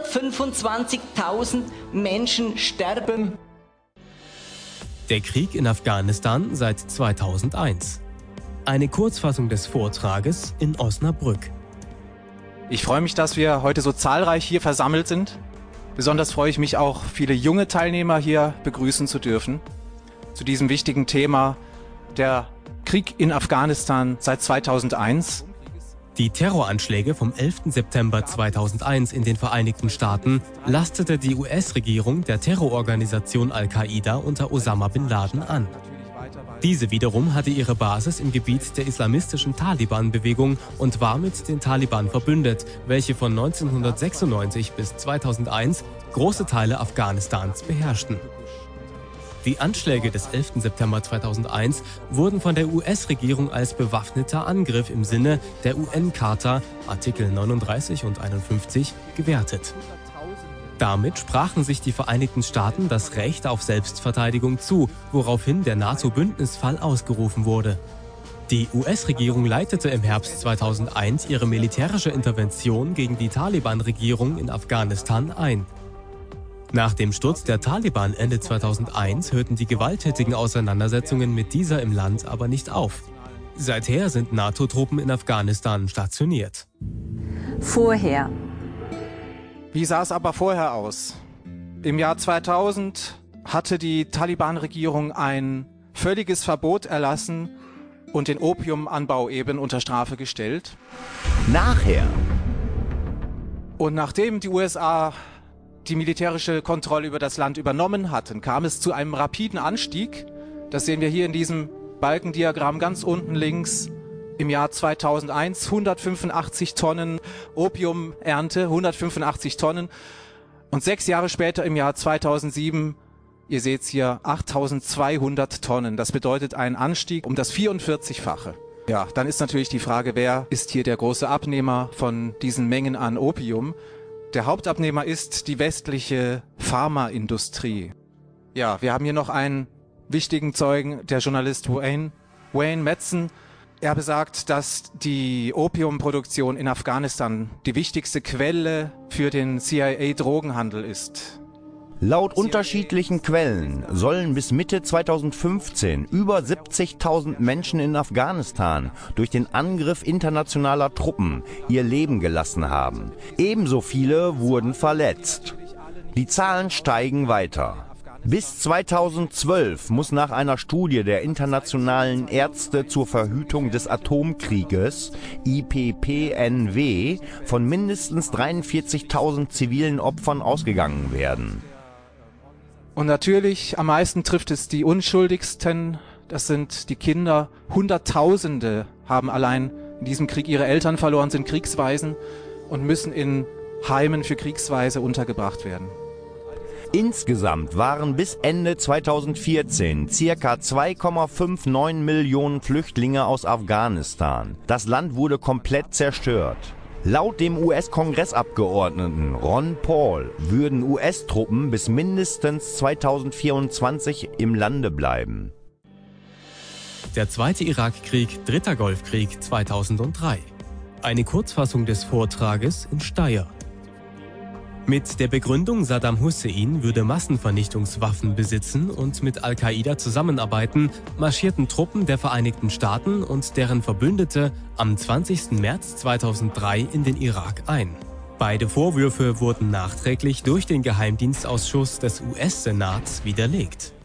125.000 Menschen sterben. Der Krieg in Afghanistan seit 2001. Eine Kurzfassung des Vortrages in Osnabrück. Ich freue mich, dass wir heute so zahlreich hier versammelt sind. Besonders freue ich mich auch, viele junge Teilnehmer hier begrüßen zu dürfen, zu diesem wichtigen Thema, der Krieg in Afghanistan seit 2001. Die Terroranschläge vom 11. September 2001 in den Vereinigten Staaten lastete die US-Regierung der Terrororganisation Al-Qaida unter Osama bin Laden an. Diese wiederum hatte ihre Basis im Gebiet der islamistischen Taliban-Bewegung und war mit den Taliban verbündet, welche von 1996 bis 2001 große Teile Afghanistans beherrschten. Die Anschläge des 11. September 2001 wurden von der US-Regierung als bewaffneter Angriff im Sinne der UN-Charta, Artikel 39 und 51, gewertet. Damit sprachen sich die Vereinigten Staaten das Recht auf Selbstverteidigung zu, woraufhin der NATO-Bündnisfall ausgerufen wurde. Die US-Regierung leitete im Herbst 2001 ihre militärische Intervention gegen die Taliban-Regierung in Afghanistan ein. Nach dem Sturz der Taliban Ende 2001 hörten die gewalttätigen Auseinandersetzungen mit dieser im Land aber nicht auf. Seither sind NATO-Truppen in Afghanistan stationiert. Vorher. Wie sah es aber vorher aus? Im Jahr 2000 hatte die Taliban-Regierung ein völliges Verbot erlassen und den Opiumanbau eben unter Strafe gestellt. Nachher. Und nachdem die USA die militärische Kontrolle über das Land übernommen hatten, kam es zu einem rapiden Anstieg. Das sehen wir hier in diesem Balkendiagramm ganz unten links. Im Jahr 2001 185 Tonnen Opiumernte, 185 Tonnen. Und 6 Jahre später im Jahr 2007, ihr seht es hier, 8200 Tonnen. Das bedeutet einen Anstieg um das 44-fache. Ja, dann ist natürlich die Frage, wer ist hier der große Abnehmer von diesen Mengen an Opium? Der Hauptabnehmer ist die westliche Pharmaindustrie. Ja, wir haben hier noch einen wichtigen Zeugen, der Journalist Wayne Madsen. Er besagt, dass die Opiumproduktion in Afghanistan die wichtigste Quelle für den CIA-Drogenhandel ist. Laut unterschiedlichen Quellen sollen bis Mitte 2015 über 70.000 Menschen in Afghanistan durch den Angriff internationaler Truppen ihr Leben gelassen haben. Ebenso viele wurden verletzt. Die Zahlen steigen weiter. Bis 2012 muss nach einer Studie der Internationalen Ärzte zur Verhütung des Atomkrieges, IPPNW, von mindestens 43.000 zivilen Opfern ausgegangen werden. Und natürlich am meisten trifft es die Unschuldigsten, das sind die Kinder. Hunderttausende haben allein in diesem Krieg ihre Eltern verloren, sind Kriegswaisen und müssen in Heimen für Kriegsweise untergebracht werden. Insgesamt waren bis Ende 2014 ca. 2,59 Millionen Flüchtlinge aus Afghanistan. Das Land wurde komplett zerstört. Laut dem US-Kongressabgeordneten Ron Paul würden US-Truppen bis mindestens 2024 im Lande bleiben. Der Zweite Irakkrieg, Dritter Golfkrieg 2003. Eine Kurzfassung des Vortrages in Steyr. Mit der Begründung, Saddam Hussein würde Massenvernichtungswaffen besitzen und mit Al-Qaida zusammenarbeiten, marschierten Truppen der Vereinigten Staaten und deren Verbündete am 20. März 2003 in den Irak ein. Beide Vorwürfe wurden nachträglich durch den Geheimdienstausschuss des US-Senats widerlegt.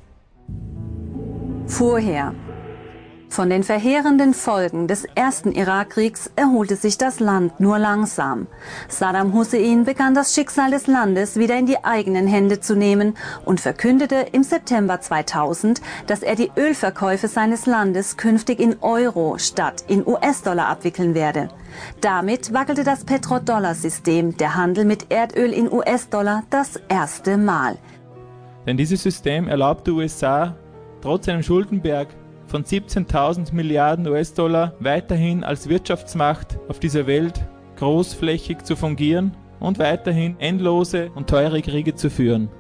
Vorher. Von den verheerenden Folgen des ersten Irakkriegs erholte sich das Land nur langsam. Saddam Hussein begann das Schicksal des Landes wieder in die eigenen Hände zu nehmen und verkündete im September 2000, dass er die Ölverkäufe seines Landes künftig in Euro statt in US-Dollar abwickeln werde. Damit wackelte das Petrodollar-System, der Handel mit Erdöl in US-Dollar, das erste Mal. Denn dieses System erlaubt den USA, trotz einem Schuldenberg von 17.000 Milliarden US-Dollar weiterhin als Wirtschaftsmacht auf dieser Welt großflächig zu fungieren und weiterhin endlose und teure Kriege zu führen.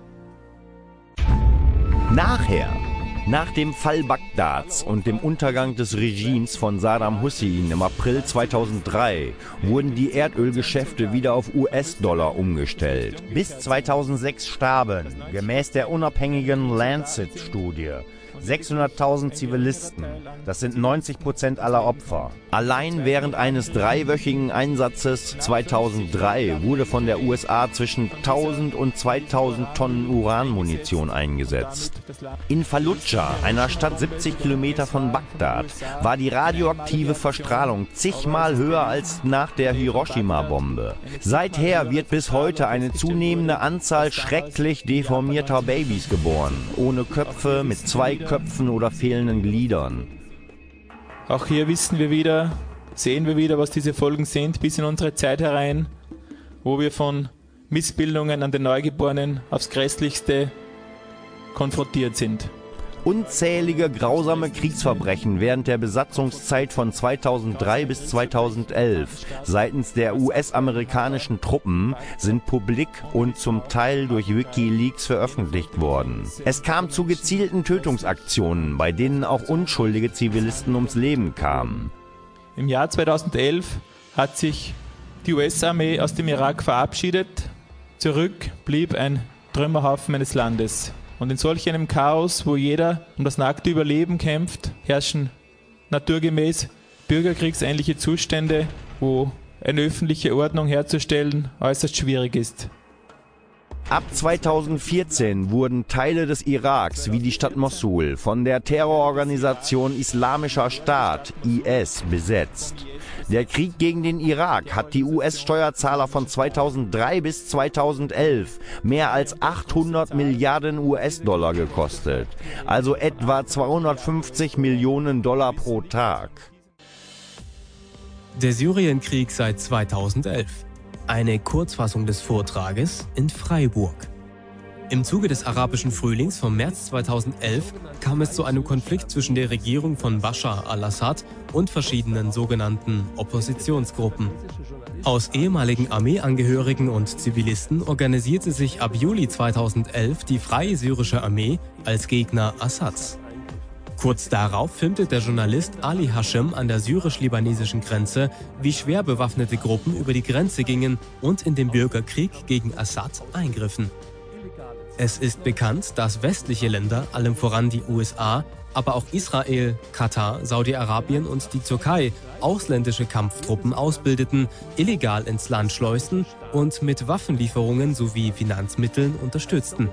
Nachher, nach dem Fall Bagdads und dem Untergang des Regimes von Saddam Hussein im April 2003, wurden die Erdölgeschäfte wieder auf US-Dollar umgestellt. Bis 2006 starben, gemäß der unabhängigen Lancet-Studie, 600.000 Zivilisten, das sind 90% aller Opfer. Allein während eines 3-wöchigen Einsatzes 2003 wurde von der USA zwischen 1000 und 2000 Tonnen Uranmunition eingesetzt. In Fallujah, einer Stadt 70 Kilometer von Bagdad, war die radioaktive Verstrahlung zigmal höher als nach der Hiroshima-Bombe. Seither wird bis heute eine zunehmende Anzahl schrecklich deformierter Babys geboren, ohne Köpfe, mit 2 Köpfen oder fehlenden Gliedern. Auch hier sehen wir wieder, was diese Folgen sind, bis in unsere Zeit herein, wo wir von Missbildungen an den Neugeborenen aufs Grässlichste konfrontiert sind. Unzählige grausame Kriegsverbrechen während der Besatzungszeit von 2003 bis 2011 seitens der US-amerikanischen Truppen sind publik und zum Teil durch WikiLeaks veröffentlicht worden. Es kam zu gezielten Tötungsaktionen, bei denen auch unschuldige Zivilisten ums Leben kamen. Im Jahr 2011 hat sich die US-Armee aus dem Irak verabschiedet. Zurück blieb ein Trümmerhaufen eines Landes. Und in solch einem Chaos, wo jeder um das nackte Überleben kämpft, herrschen naturgemäß bürgerkriegsähnliche Zustände, wo eine öffentliche Ordnung herzustellen äußerst schwierig ist. Ab 2014 wurden Teile des Iraks wie die Stadt Mossul von der Terrororganisation Islamischer Staat (IS) besetzt. Der Krieg gegen den Irak hat die US-Steuerzahler von 2003 bis 2011 mehr als 800 Milliarden US-Dollar gekostet, also etwa 250 Millionen Dollar pro Tag. Der Syrienkrieg seit 2011. Eine Kurzfassung des Vortrages in Freiburg. Im Zuge des arabischen Frühlings vom März 2011 kam es zu einem Konflikt zwischen der Regierung von Bashar al-Assad und verschiedenen sogenannten Oppositionsgruppen. Aus ehemaligen Armeeangehörigen und Zivilisten organisierte sich ab Juli 2011 die Freie Syrische Armee als Gegner Assads. Kurz darauf filmte der Journalist Ali Hashem an der syrisch-libanesischen Grenze, wie schwer bewaffnete Gruppen über die Grenze gingen und in den Bürgerkrieg gegen Assad eingriffen. Es ist bekannt, dass westliche Länder, allem voran die USA, aber auch Israel, Katar, Saudi-Arabien und die Türkei ausländische Kampftruppen ausbildeten, illegal ins Land schleusten und mit Waffenlieferungen sowie Finanzmitteln unterstützten.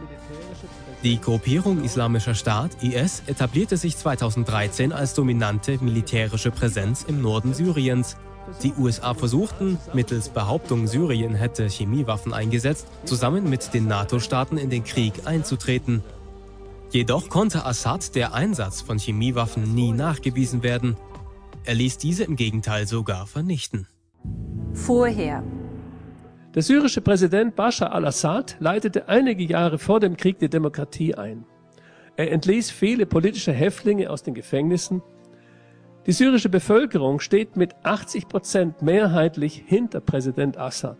Die Gruppierung Islamischer Staat, IS, etablierte sich 2013 als dominante militärische Präsenz im Norden Syriens. Die USA versuchten, mittels Behauptung, Syrien hätte Chemiewaffen eingesetzt, zusammen mit den NATO-Staaten in den Krieg einzutreten. Jedoch konnte Assad der Einsatz von Chemiewaffen nie nachgewiesen werden. Er ließ diese im Gegenteil sogar vernichten. Vorher. Der syrische Präsident Bashar al-Assad leitete einige Jahre vor dem Krieg die Demokratie ein. Er entließ viele politische Häftlinge aus den Gefängnissen. Die syrische Bevölkerung steht mit 80% mehrheitlich hinter Präsident Assad.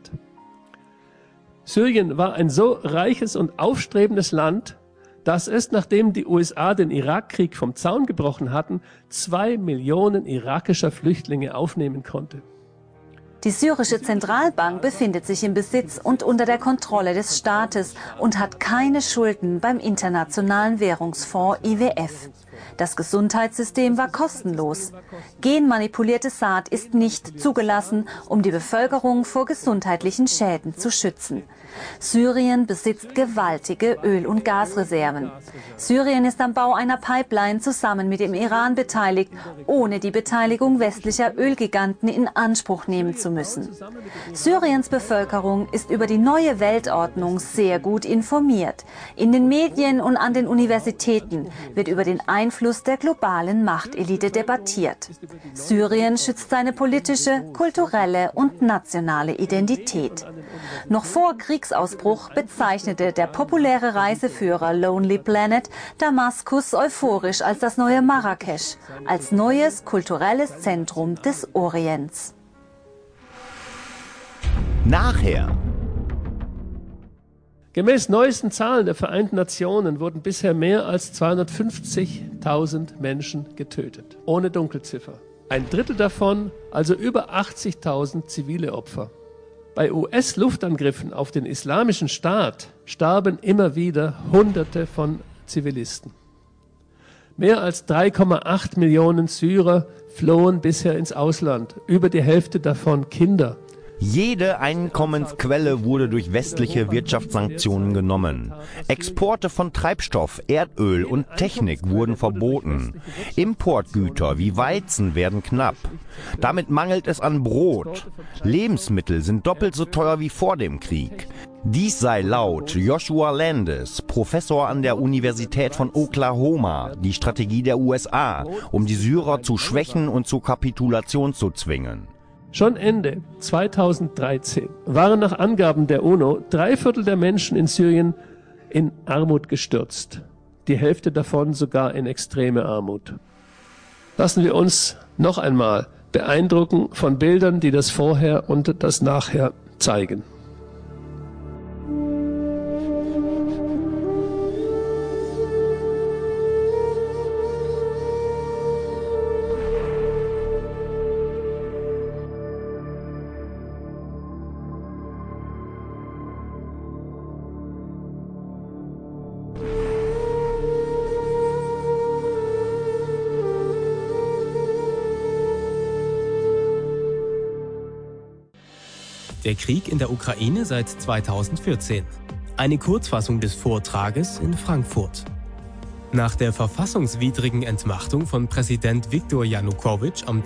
Syrien war ein so reiches und aufstrebendes Land, dass es, nachdem die USA den Irakkrieg vom Zaun gebrochen hatten, 2 Millionen irakischer Flüchtlinge aufnehmen konnte. Die syrische Zentralbank befindet sich im Besitz und unter der Kontrolle des Staates und hat keine Schulden beim Internationalen Währungsfonds IWF. Das Gesundheitssystem war kostenlos. Genmanipulierte Saat ist nicht zugelassen, um die Bevölkerung vor gesundheitlichen Schäden zu schützen. Syrien besitzt gewaltige Öl- und Gasreserven. Syrien ist am Bau einer Pipeline zusammen mit dem Iran beteiligt, ohne die Beteiligung westlicher Ölgiganten in Anspruch nehmen zu müssen. Syriens Bevölkerung ist über die neue Weltordnung sehr gut informiert. In den Medien und an den Universitäten wird über den Einfluss der globalen Machtelite debattiert. Syrien schützt seine politische, kulturelle und nationale Identität. Noch vor Kriegsausbruch bezeichnete der populäre Reiseführer Lonely Planet Damaskus euphorisch als das neue Marrakesch, als neues kulturelles Zentrum des Orients. Nachher. Gemäß neuesten Zahlen der Vereinten Nationen wurden bisher mehr als 250.000 Menschen getötet, ohne Dunkelziffer. Ein Drittel davon, also über 80.000 zivile Opfer. Bei US-Luftangriffen auf den Islamischen Staat starben immer wieder Hunderte von Zivilisten. Mehr als 3,8 Millionen Syrer flohen bisher ins Ausland, über die Hälfte davon Kinder. Jede Einkommensquelle wurde durch westliche Wirtschaftssanktionen genommen. Exporte von Treibstoff, Erdöl und Technik wurden verboten. Importgüter wie Weizen werden knapp. Damit mangelt es an Brot. Lebensmittel sind doppelt so teuer wie vor dem Krieg. Dies sei laut Joshua Landis, Professor an der Universität von Oklahoma, die Strategie der USA, um die Syrer zu schwächen und zur Kapitulation zu zwingen. Schon Ende 2013 waren nach Angaben der UNO 3/4 der Menschen in Syrien in Armut gestürzt. die Hälfte davon sogar in extreme Armut. Lassen wir uns noch einmal beeindrucken von Bildern, die das Vorher und das Nachher zeigen. Der Krieg in der Ukraine seit 2014. Eine Kurzfassung des Vortrages in Frankfurt. Nach der verfassungswidrigen Entmachtung von Präsident Viktor Janukowitsch am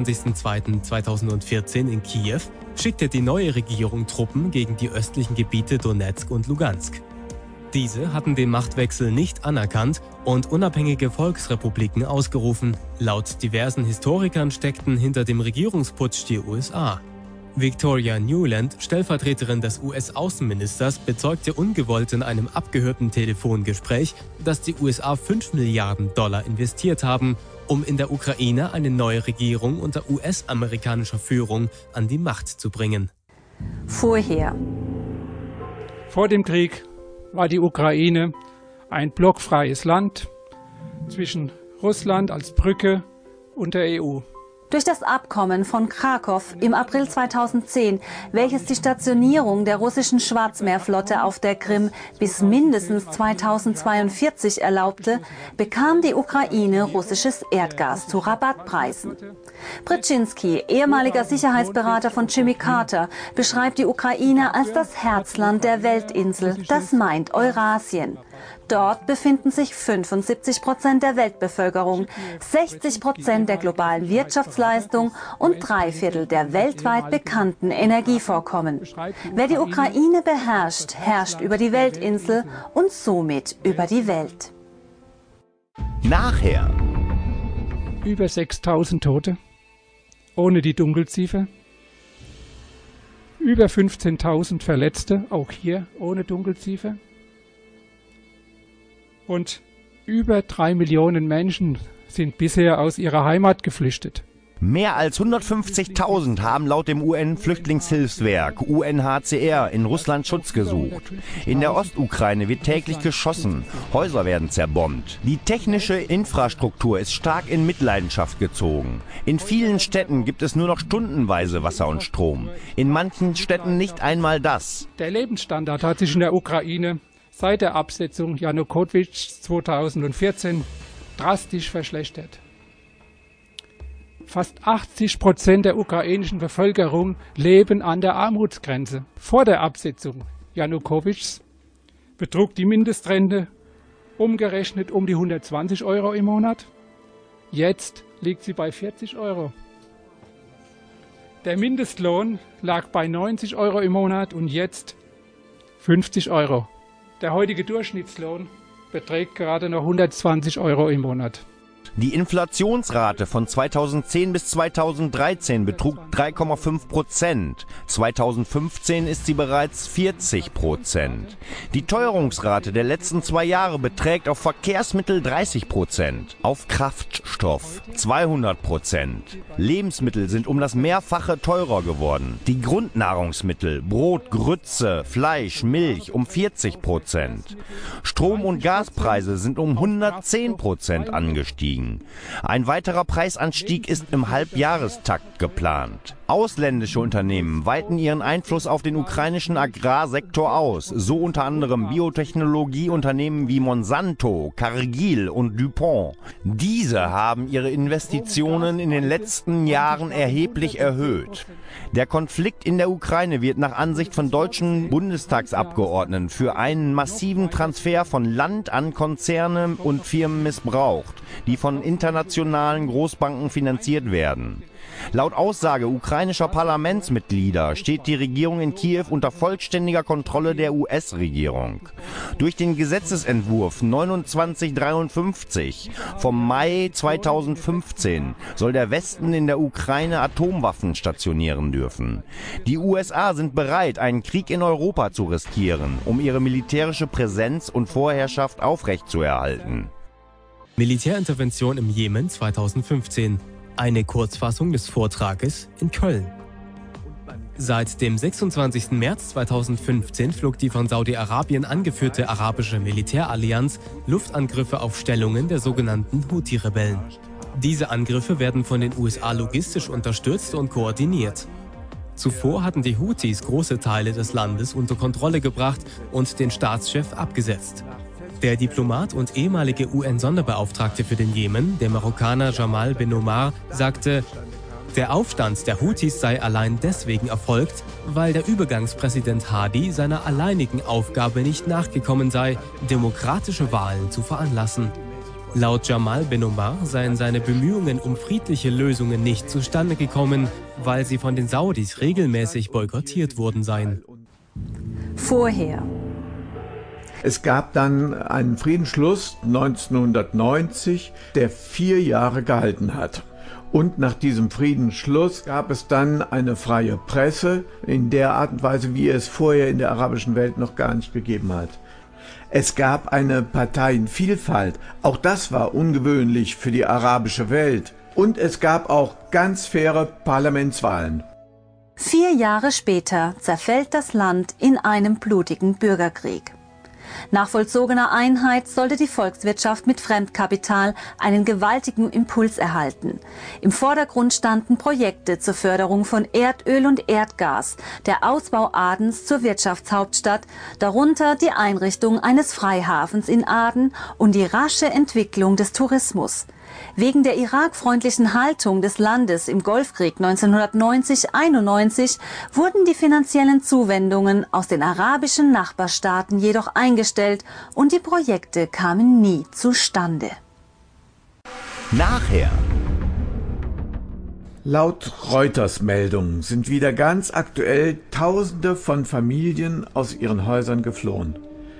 22.02.2014 in Kiew schickte die neue Regierung Truppen gegen die östlichen Gebiete Donezk und Lugansk. Diese hatten den Machtwechsel nicht anerkannt und unabhängige Volksrepubliken ausgerufen. Laut diversen Historikern steckten hinter dem Regierungsputsch die USA. Victoria Nuland, Stellvertreterin des US-Außenministers, bezeugte ungewollt in einem abgehörten Telefongespräch, dass die USA $5 Milliarden investiert haben, um in der Ukraine eine neue Regierung unter US-amerikanischer Führung an die Macht zu bringen. Vorher. Vor dem Krieg war die Ukraine ein blockfreies Land zwischen Russland als Brücke und der EU. Durch das Abkommen von Krakow im April 2010, welches die Stationierung der russischen Schwarzmeerflotte auf der Krim bis mindestens 2042 erlaubte, bekam die Ukraine russisches Erdgas zu Rabattpreisen. Brzezinski, ehemaliger Sicherheitsberater von Jimmy Carter, beschreibt die Ukraine als das Herzland der Weltinsel, das meint Eurasien. Dort befinden sich 75% der Weltbevölkerung, 60% der globalen Wirtschaftsleistung und 3/4 der weltweit bekannten Energievorkommen. Wer die Ukraine beherrscht, herrscht über die Weltinsel und somit über die Welt. Nachher. Über 6.000 Tote, ohne die Dunkelziffer. Über 15.000 Verletzte, auch hier ohne Dunkelziffer. Und über 3 Millionen Menschen sind bisher aus ihrer Heimat geflüchtet. Mehr als 150.000 haben laut dem UN-Flüchtlingshilfswerk UNHCR in Russland Schutz gesucht. In der Ostukraine wird täglich geschossen, Häuser werden zerbombt. Die technische Infrastruktur ist stark in Mitleidenschaft gezogen. In vielen Städten gibt es nur noch stundenweise Wasser und Strom. In manchen Städten nicht einmal das. Der Lebensstandard hat sich in der Ukraine seit der Absetzung Janukowitschs 2014 drastisch verschlechtert. Fast 80% der ukrainischen Bevölkerung leben an der Armutsgrenze. Vor der Absetzung Janukowitschs betrug die Mindestrente umgerechnet um die 120 € im Monat. Jetzt liegt sie bei 40 €. Der Mindestlohn lag bei 90 € im Monat und jetzt 50 €. Der heutige Durchschnittslohn beträgt gerade noch 120 € im Monat. Die Inflationsrate von 2010 bis 2013 betrug 3,5%. 2015 ist sie bereits 40%. Die Teuerungsrate der letzten 2 Jahre beträgt auf Verkehrsmittel 30%, auf Kraftstoff 200%. Lebensmittel sind um das Mehrfache teurer geworden. Die Grundnahrungsmittel, Brot, Grütze, Fleisch, Milch um 40%. Strom- und Gaspreise sind um 110% angestiegen. Ein weiterer Preisanstieg ist im Halbjahrestakt geplant. Ausländische Unternehmen weiten ihren Einfluss auf den ukrainischen Agrarsektor aus, so unter anderem Biotechnologieunternehmen wie Monsanto, Cargill und DuPont. Diese haben ihre Investitionen in den letzten Jahren erheblich erhöht. Der Konflikt in der Ukraine wird nach Ansicht von deutschen Bundestagsabgeordneten für einen massiven Transfer von Land an Konzerne und Firmen missbraucht, die von internationalen Großbanken finanziert werden. Laut Aussage ukrainischer ukrainischer Parlamentsmitglieder steht die Regierung in Kiew unter vollständiger Kontrolle der US-Regierung. Durch den Gesetzesentwurf 2953 vom Mai 2015 soll der Westen in der Ukraine Atomwaffen stationieren dürfen. Die USA sind bereit, einen Krieg in Europa zu riskieren, um ihre militärische Präsenz und Vorherrschaft aufrechtzuerhalten. Militärintervention im Jemen 2015. Eine Kurzfassung des Vortrages in Köln. Seit dem 26. März 2015 flog die von Saudi-Arabien angeführte arabische Militärallianz Luftangriffe auf Stellungen der sogenannten Houthi-Rebellen. Diese Angriffe werden von den USA logistisch unterstützt und koordiniert. Zuvor hatten die Houthis große Teile des Landes unter Kontrolle gebracht und den Staatschef abgesetzt. Der Diplomat und ehemalige UN-Sonderbeauftragte für den Jemen, der Marokkaner Jamal Ben Omar, sagte, der Aufstand der Houthis sei allein deswegen erfolgt, weil der Übergangspräsident Hadi seiner alleinigen Aufgabe nicht nachgekommen sei, demokratische Wahlen zu veranlassen. Laut Jamal Ben Omar seien seine Bemühungen um friedliche Lösungen nicht zustande gekommen, weil sie von den Saudis regelmäßig boykottiert worden seien. Vorher. Es gab dann einen Friedensschluss 1990, der 4 Jahre gehalten hat. Und nach diesem Friedensschluss gab es dann eine freie Presse in der Art und Weise, wie es vorher in der arabischen Welt noch gar nicht gegeben hat. Es gab eine Parteienvielfalt, auch das war ungewöhnlich für die arabische Welt. Und es gab auch ganz faire Parlamentswahlen. 4 Jahre später zerfällt das Land in einem blutigen Bürgerkrieg. Nach vollzogener Einheit sollte die Volkswirtschaft mit Fremdkapital einen gewaltigen Impuls erhalten. Im Vordergrund standen Projekte zur Förderung von Erdöl und Erdgas, der Ausbau Adens zur Wirtschaftshauptstadt, darunter die Einrichtung eines Freihafens in Aden und die rasche Entwicklung des Tourismus. Wegen der irakfreundlichen Haltung des Landes im Golfkrieg 1990-91 wurden die finanziellen Zuwendungen aus den arabischen Nachbarstaaten jedoch eingestellt und die Projekte kamen nie zustande. Nachher. Laut Reuters-Meldungen sind wieder ganz aktuell Tausende von Familien aus ihren Häusern geflohen.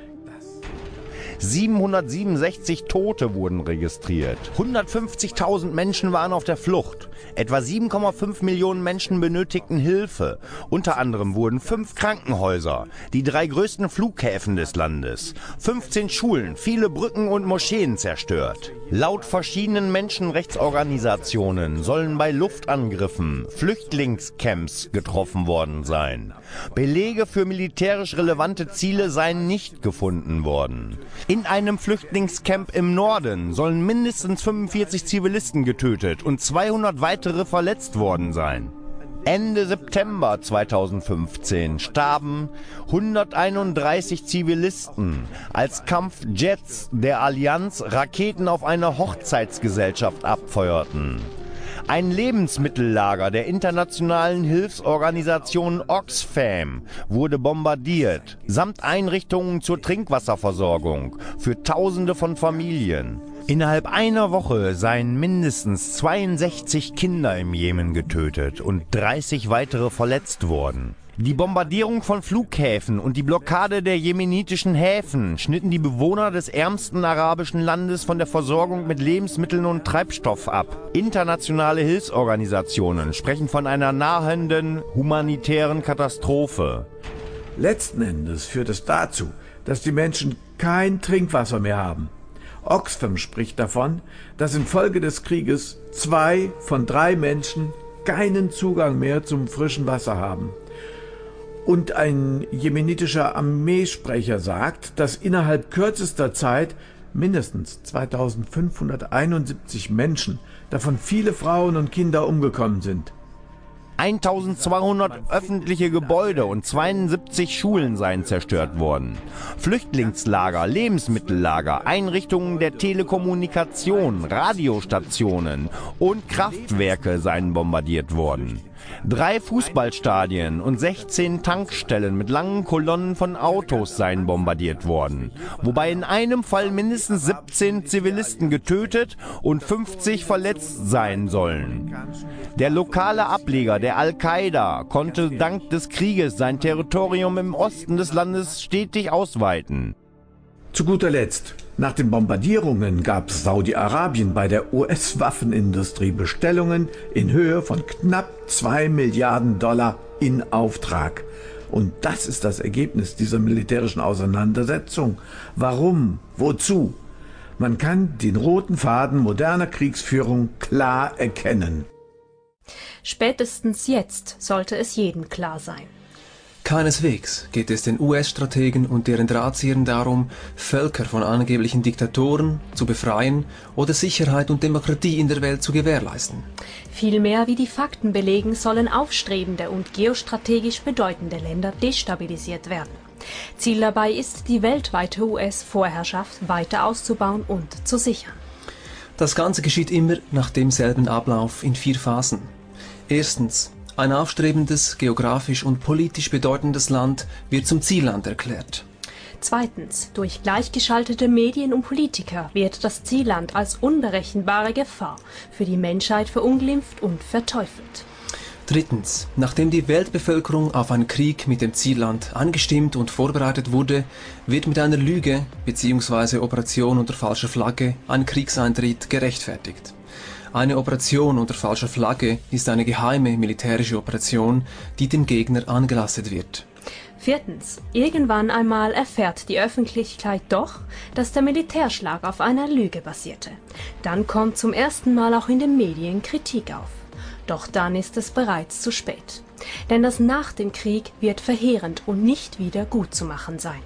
767 Tote wurden registriert. 150.000 Menschen waren auf der Flucht. Etwa 7,5 Millionen Menschen benötigten Hilfe. Unter anderem wurden 5 Krankenhäuser, die 3 größten Flughäfen des Landes, 15 Schulen, viele Brücken und Moscheen zerstört. Laut verschiedenen Menschenrechtsorganisationen sollen bei Luftangriffen Flüchtlingscamps getroffen worden sein. Belege für militärisch relevante Ziele seien nicht gefunden worden. In einem Flüchtlingscamp im Norden sollen mindestens 45 Zivilisten getötet und 200 weitere verletzt worden sein. Ende September 2015 starben 131 Zivilisten, als Kampfjets der Allianz Raketen auf eine Hochzeitsgesellschaft abfeuerten. Ein Lebensmittellager der internationalen Hilfsorganisation Oxfam wurde bombardiert, samt Einrichtungen zur Trinkwasserversorgung für Tausende von Familien. Innerhalb einer Woche seien mindestens 62 Kinder im Jemen getötet und 30 weitere verletzt worden. Die Bombardierung von Flughäfen und die Blockade der jemenitischen Häfen schnitten die Bewohner des ärmsten arabischen Landes von der Versorgung mit Lebensmitteln und Treibstoff ab. Internationale Hilfsorganisationen sprechen von einer nahenden humanitären Katastrophe. Letzten Endes führt es dazu, dass die Menschen kein Trinkwasser mehr haben. Oxfam spricht davon, dass infolge des Krieges 2 von 3 Menschen keinen Zugang mehr zum frischen Wasser haben. Und ein jemenitischer Armeesprecher sagt, dass innerhalb kürzester Zeit mindestens 2571 Menschen, davon viele Frauen und Kinder, umgekommen sind. 1200 öffentliche Gebäude und 72 Schulen seien zerstört worden. Flüchtlingslager, Lebensmittellager, Einrichtungen der Telekommunikation, Radiostationen und Kraftwerke seien bombardiert worden. 3 Fußballstadien und 16 Tankstellen mit langen Kolonnen von Autos seien bombardiert worden, wobei in einem Fall mindestens 17 Zivilisten getötet und 50 verletzt sein sollen. Der lokale Ableger der Al-Qaida konnte dank des Krieges sein Territorium im Osten des Landes stetig ausweiten. Zu guter Letzt, nach den Bombardierungen gab Saudi-Arabien bei der US-Waffenindustrie Bestellungen in Höhe von knapp 2 Milliarden Dollar in Auftrag. Und das ist das Ergebnis dieser militärischen Auseinandersetzung. Warum? Wozu? Man kann den roten Faden moderner Kriegsführung klar erkennen. Spätestens jetzt sollte es jedem klar sein. Keineswegs geht es den US-Strategen und deren Drahtziehern darum, Völker von angeblichen Diktatoren zu befreien oder Sicherheit und Demokratie in der Welt zu gewährleisten. Vielmehr, wie die Fakten belegen, sollen aufstrebende und geostrategisch bedeutende Länder destabilisiert werden. Ziel dabei ist, die weltweite US-Vorherrschaft weiter auszubauen und zu sichern. Das Ganze geschieht immer nach demselben Ablauf in 4 Phasen. Erstens: Ein aufstrebendes, geografisch und politisch bedeutendes Land wird zum Zielland erklärt. Zweitens, durch gleichgeschaltete Medien und Politiker wird das Zielland als unberechenbare Gefahr für die Menschheit verunglimpft und verteufelt. Drittens, nachdem die Weltbevölkerung auf einen Krieg mit dem Zielland angestimmt und vorbereitet wurde, wird mit einer Lüge bzw. Operation unter falscher Flagge ein Kriegseintritt gerechtfertigt. Eine Operation unter falscher Flagge ist eine geheime militärische Operation, die dem Gegner angelastet wird. Viertens, irgendwann einmal erfährt die Öffentlichkeit doch, dass der Militärschlag auf einer Lüge basierte. Dann kommt zum ersten Mal auch in den Medien Kritik auf. Doch dann ist es bereits zu spät. Denn das nach dem Krieg wird verheerend und nicht wieder gut zu machen sein.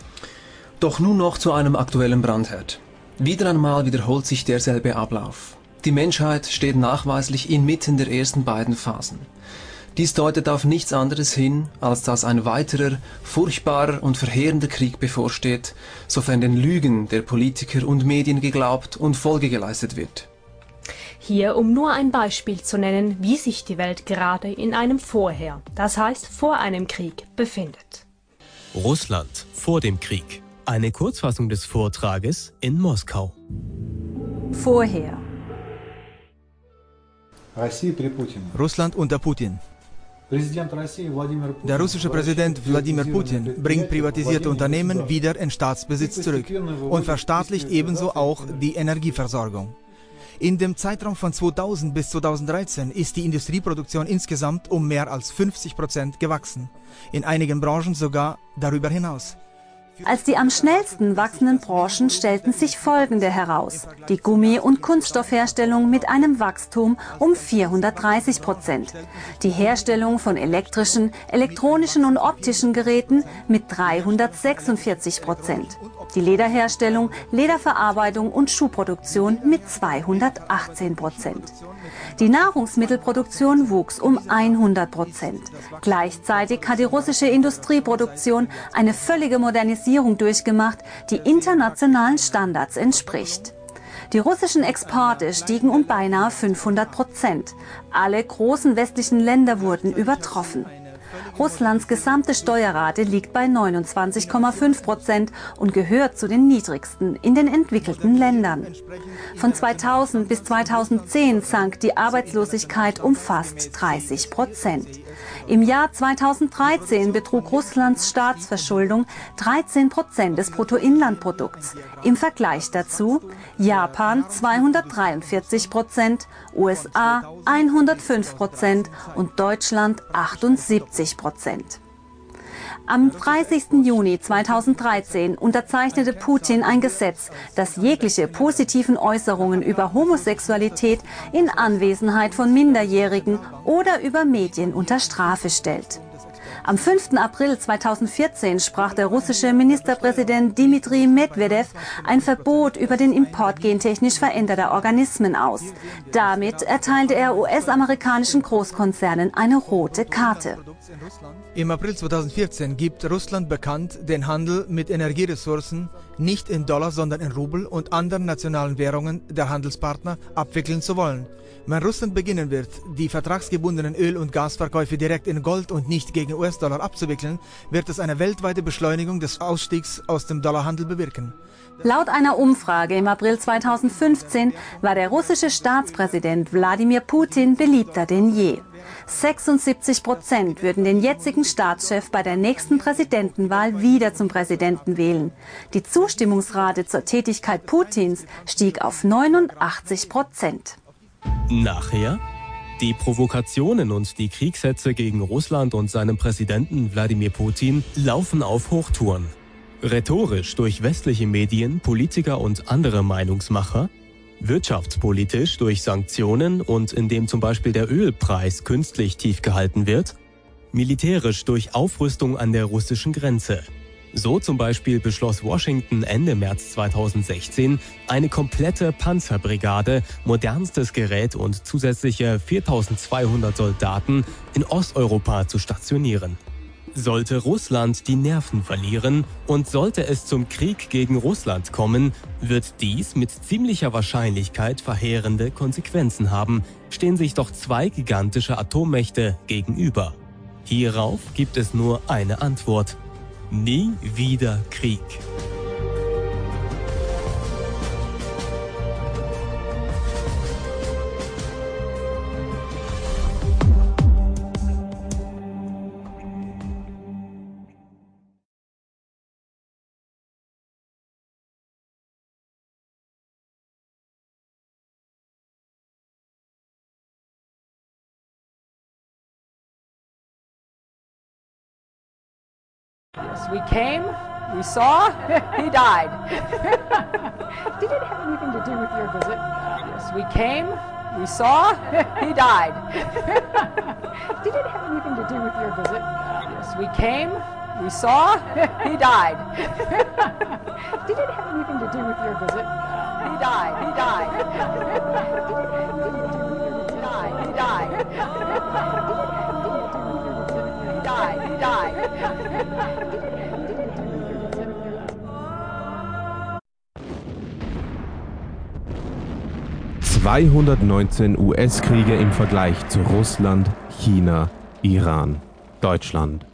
Doch nun noch zu einem aktuellen Brandherd. Wieder einmal wiederholt sich derselbe Ablauf. Die Menschheit steht nachweislich inmitten der ersten beiden Phasen. Dies deutet auf nichts anderes hin, als dass ein weiterer, furchtbarer und verheerender Krieg bevorsteht, sofern den Lügen der Politiker und Medien geglaubt und Folge geleistet wird. Hier, um nur ein Beispiel zu nennen, wie sich die Welt gerade in einem Vorher, das heißt vor einem Krieg, befindet. Russland vor dem Krieg. Eine Kurzfassung des Vortrages in Moskau. Vorher. Russland unter Putin. Der russische Präsident Wladimir Putin bringt privatisierte Unternehmen wieder in Staatsbesitz zurück und verstaatlicht ebenso auch die Energieversorgung. In dem Zeitraum von 2000 bis 2013 ist die Industrieproduktion insgesamt um mehr als 50% gewachsen, in einigen Branchen sogar darüber hinaus. Als die am schnellsten wachsenden Branchen stellten sich folgende heraus: die Gummi- und Kunststoffherstellung mit einem Wachstum um 430%, die Herstellung von elektrischen, elektronischen und optischen Geräten mit 346%, die Lederherstellung, Lederverarbeitung und Schuhproduktion mit 218%. Die Nahrungsmittelproduktion wuchs um 100%. Gleichzeitig hat die russische Industrieproduktion eine völlige Modernisierung durchgemacht, die internationalen Standards entspricht. Die russischen Exporte stiegen um beinahe 500%. Alle großen westlichen Länder wurden übertroffen. Russlands gesamte Steuerrate liegt bei 29,5% und gehört zu den niedrigsten in den entwickelten Ländern. Von 2000 bis 2010 sank die Arbeitslosigkeit um fast 30%. Im Jahr 2013 betrug Russlands Staatsverschuldung 13% des Bruttoinlandprodukts. Im Vergleich dazu Japan 243%, USA 105% und Deutschland 78%. Am 30. Juni 2013 unterzeichnete Putin ein Gesetz, das jegliche positiven Äußerungen über Homosexualität in Anwesenheit von Minderjährigen oder über Medien unter Strafe stellt. Am 5. April 2014 sprach der russische Ministerpräsident Dmitri Medvedev ein Verbot über den Import gentechnisch veränderter Organismen aus. Damit erteilte er US-amerikanischen Großkonzernen eine rote Karte. Im April 2014 gibt Russland bekannt, den Handel mit Energieressourcen nicht in Dollar, sondern in Rubel und anderen nationalen Währungen der Handelspartner abwickeln zu wollen. Wenn Russland beginnen wird, die vertragsgebundenen Öl- und Gasverkäufe direkt in Gold und nicht gegen US-Dollar abzuwickeln, wird es eine weltweite Beschleunigung des Ausstiegs aus dem Dollarhandel bewirken. Laut einer Umfrage im April 2015 war der russische Staatspräsident Wladimir Putin beliebter denn je. 76% würden den jetzigen Staatschef bei der nächsten Präsidentenwahl wieder zum Präsidenten wählen. Die Zustimmungsrate zur Tätigkeit Putins stieg auf 89%. Nachher? Die Provokationen und die Kriegshetze gegen Russland und seinem Präsidenten Wladimir Putin laufen auf Hochtouren. Rhetorisch durch westliche Medien, Politiker und andere Meinungsmacher, wirtschaftspolitisch durch Sanktionen und indem zum Beispiel der Ölpreis künstlich tief gehalten wird, militärisch durch Aufrüstung an der russischen Grenze. So zum Beispiel beschloss Washington Ende März 2016, eine komplette Panzerbrigade, modernstes Gerät und zusätzliche 4.200 Soldaten in Osteuropa zu stationieren. Sollte Russland die Nerven verlieren und sollte es zum Krieg gegen Russland kommen, wird dies mit ziemlicher Wahrscheinlichkeit verheerende Konsequenzen haben, stehen sich doch zwei gigantische Atommächte gegenüber. Hierauf gibt es nur eine Antwort: Nie wieder Krieg. Yes, we came, we saw, he died. Did it have anything to do with your visit? Yes, we came, we saw, he died. Did it have anything to do with your visit? Yes, we came, we saw, he died. Did it have anything to do with your visit? He died, he died. Did it have anything to do with your visit? He died, he died. Did it have anything to do with your visit? He died, he died. 219 US-Kriege im Vergleich zu Russland, China, Iran, Deutschland.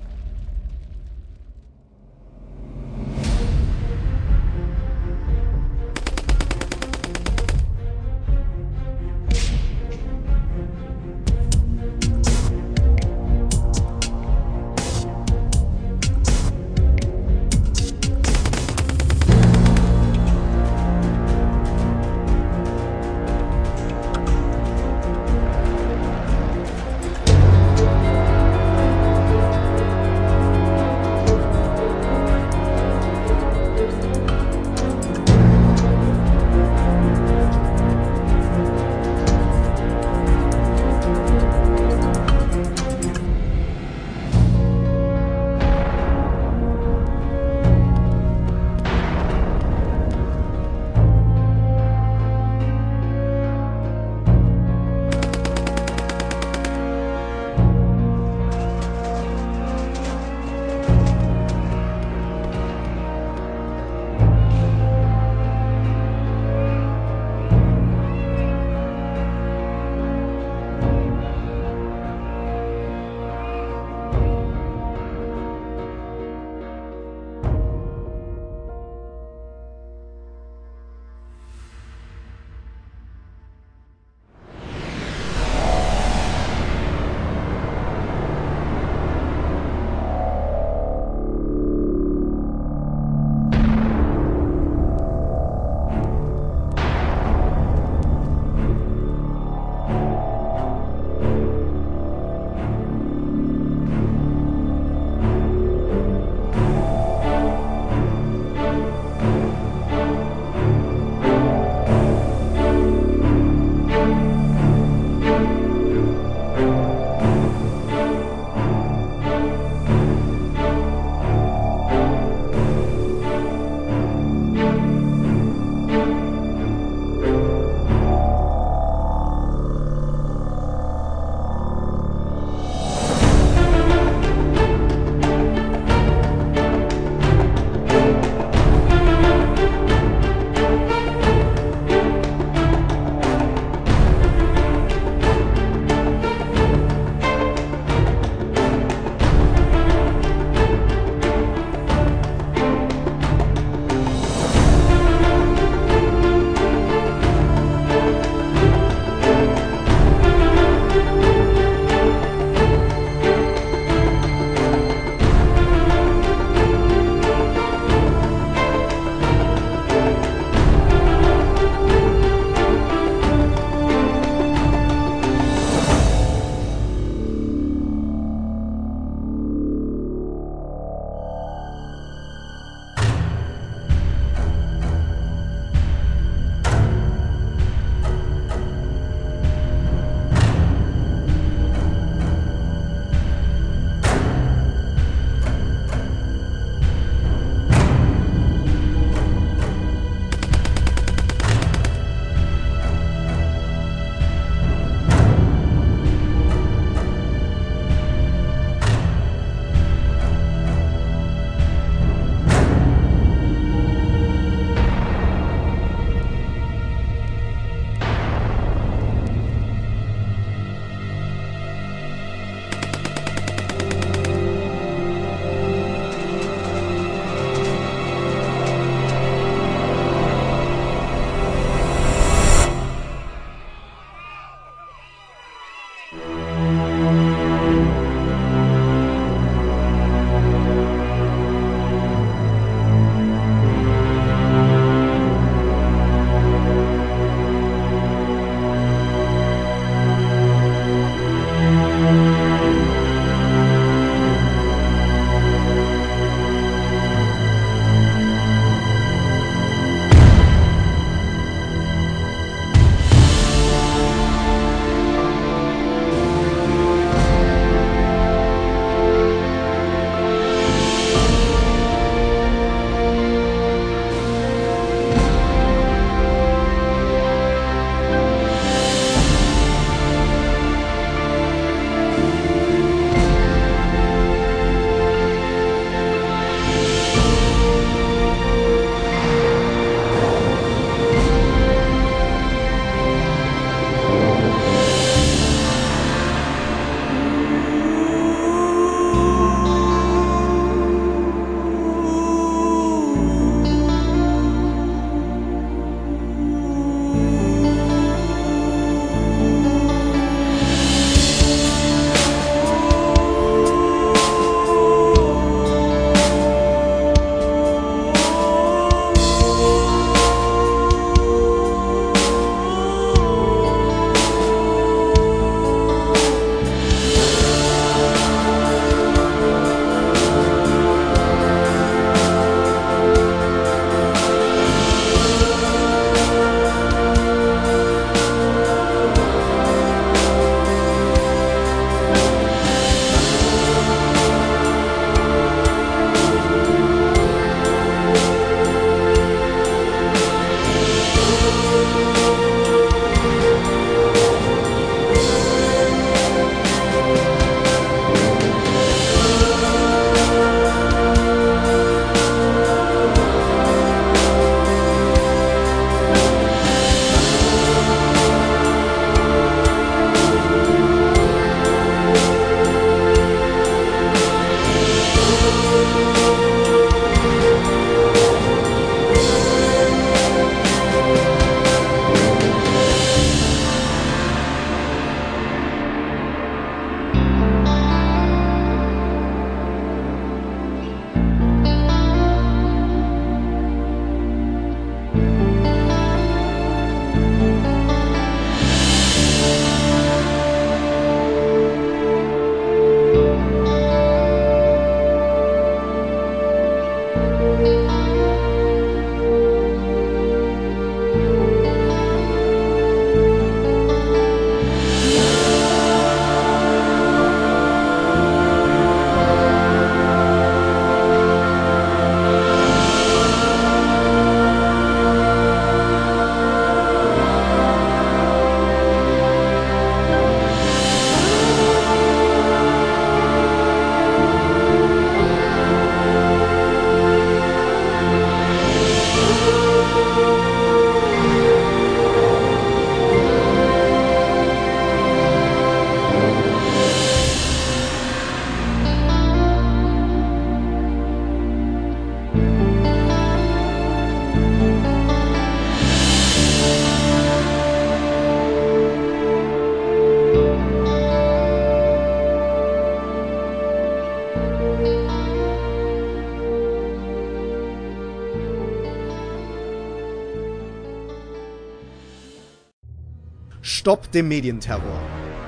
Stopp dem Medienterror.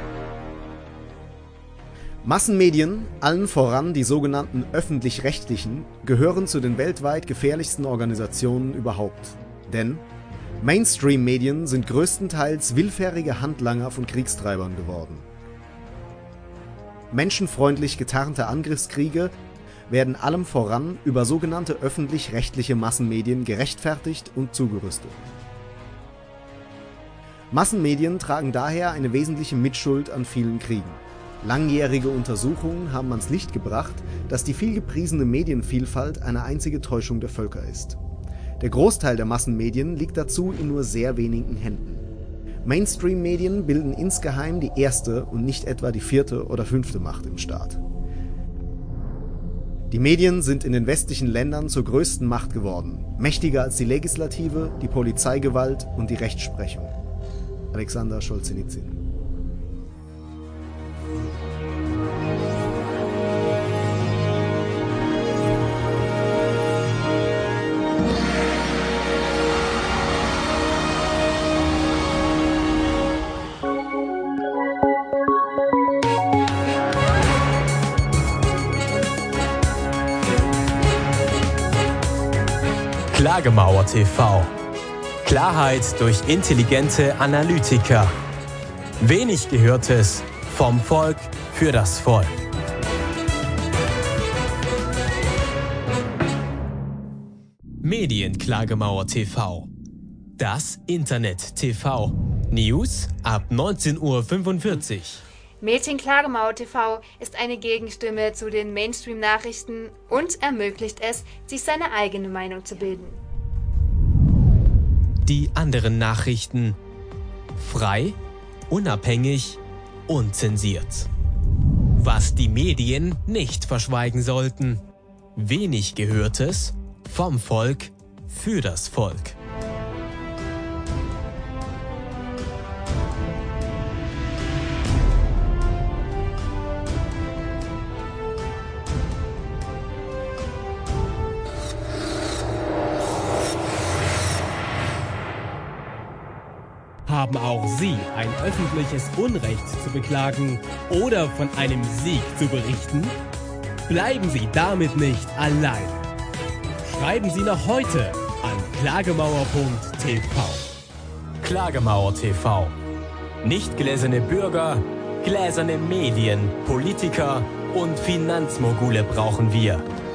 Massenmedien, allen voran die sogenannten öffentlich-rechtlichen, gehören zu den weltweit gefährlichsten Organisationen überhaupt. Denn Mainstream-Medien sind größtenteils willfährige Handlanger von Kriegstreibern geworden. Menschenfreundlich getarnte Angriffskriege werden allem voran über sogenannte öffentlich-rechtliche Massenmedien gerechtfertigt und zugerüstet. Massenmedien tragen daher eine wesentliche Mitschuld an vielen Kriegen. Langjährige Untersuchungen haben ans Licht gebracht, dass die vielgepriesene Medienvielfalt eine einzige Täuschung der Völker ist. Der Großteil der Massenmedien liegt dazu in nur sehr wenigen Händen. Mainstream-Medien bilden insgeheim die erste und nicht etwa die vierte oder fünfte Macht im Staat. Die Medien sind in den westlichen Ländern zur größten Macht geworden, mächtiger als die Legislative, die Polizeigewalt und die Rechtsprechung. Alexander Solzhenitsyn. Klagemauer TV. Klarheit durch intelligente Analytiker. Wenig Gehörtes vom Volk für das Volk. Medienklagemauer TV. Das Internet TV. News ab 19:45 Uhr. Medienklagemauer TV ist eine Gegenstimme zu den Mainstream-Nachrichten und ermöglicht es, sich seine eigene Meinung zu bilden. Die anderen Nachrichten. Frei, unabhängig, unzensiert. Was die Medien nicht verschweigen sollten. Wenig Gehörtes vom Volk für das Volk. Haben auch Sie ein öffentliches Unrecht zu beklagen oder von einem Sieg zu berichten? Bleiben Sie damit nicht allein. Schreiben Sie noch heute an klagemauer.tv. Klagemauer TV. Nicht gläserne Bürger, gläserne Medien, Politiker und Finanzmogule brauchen wir.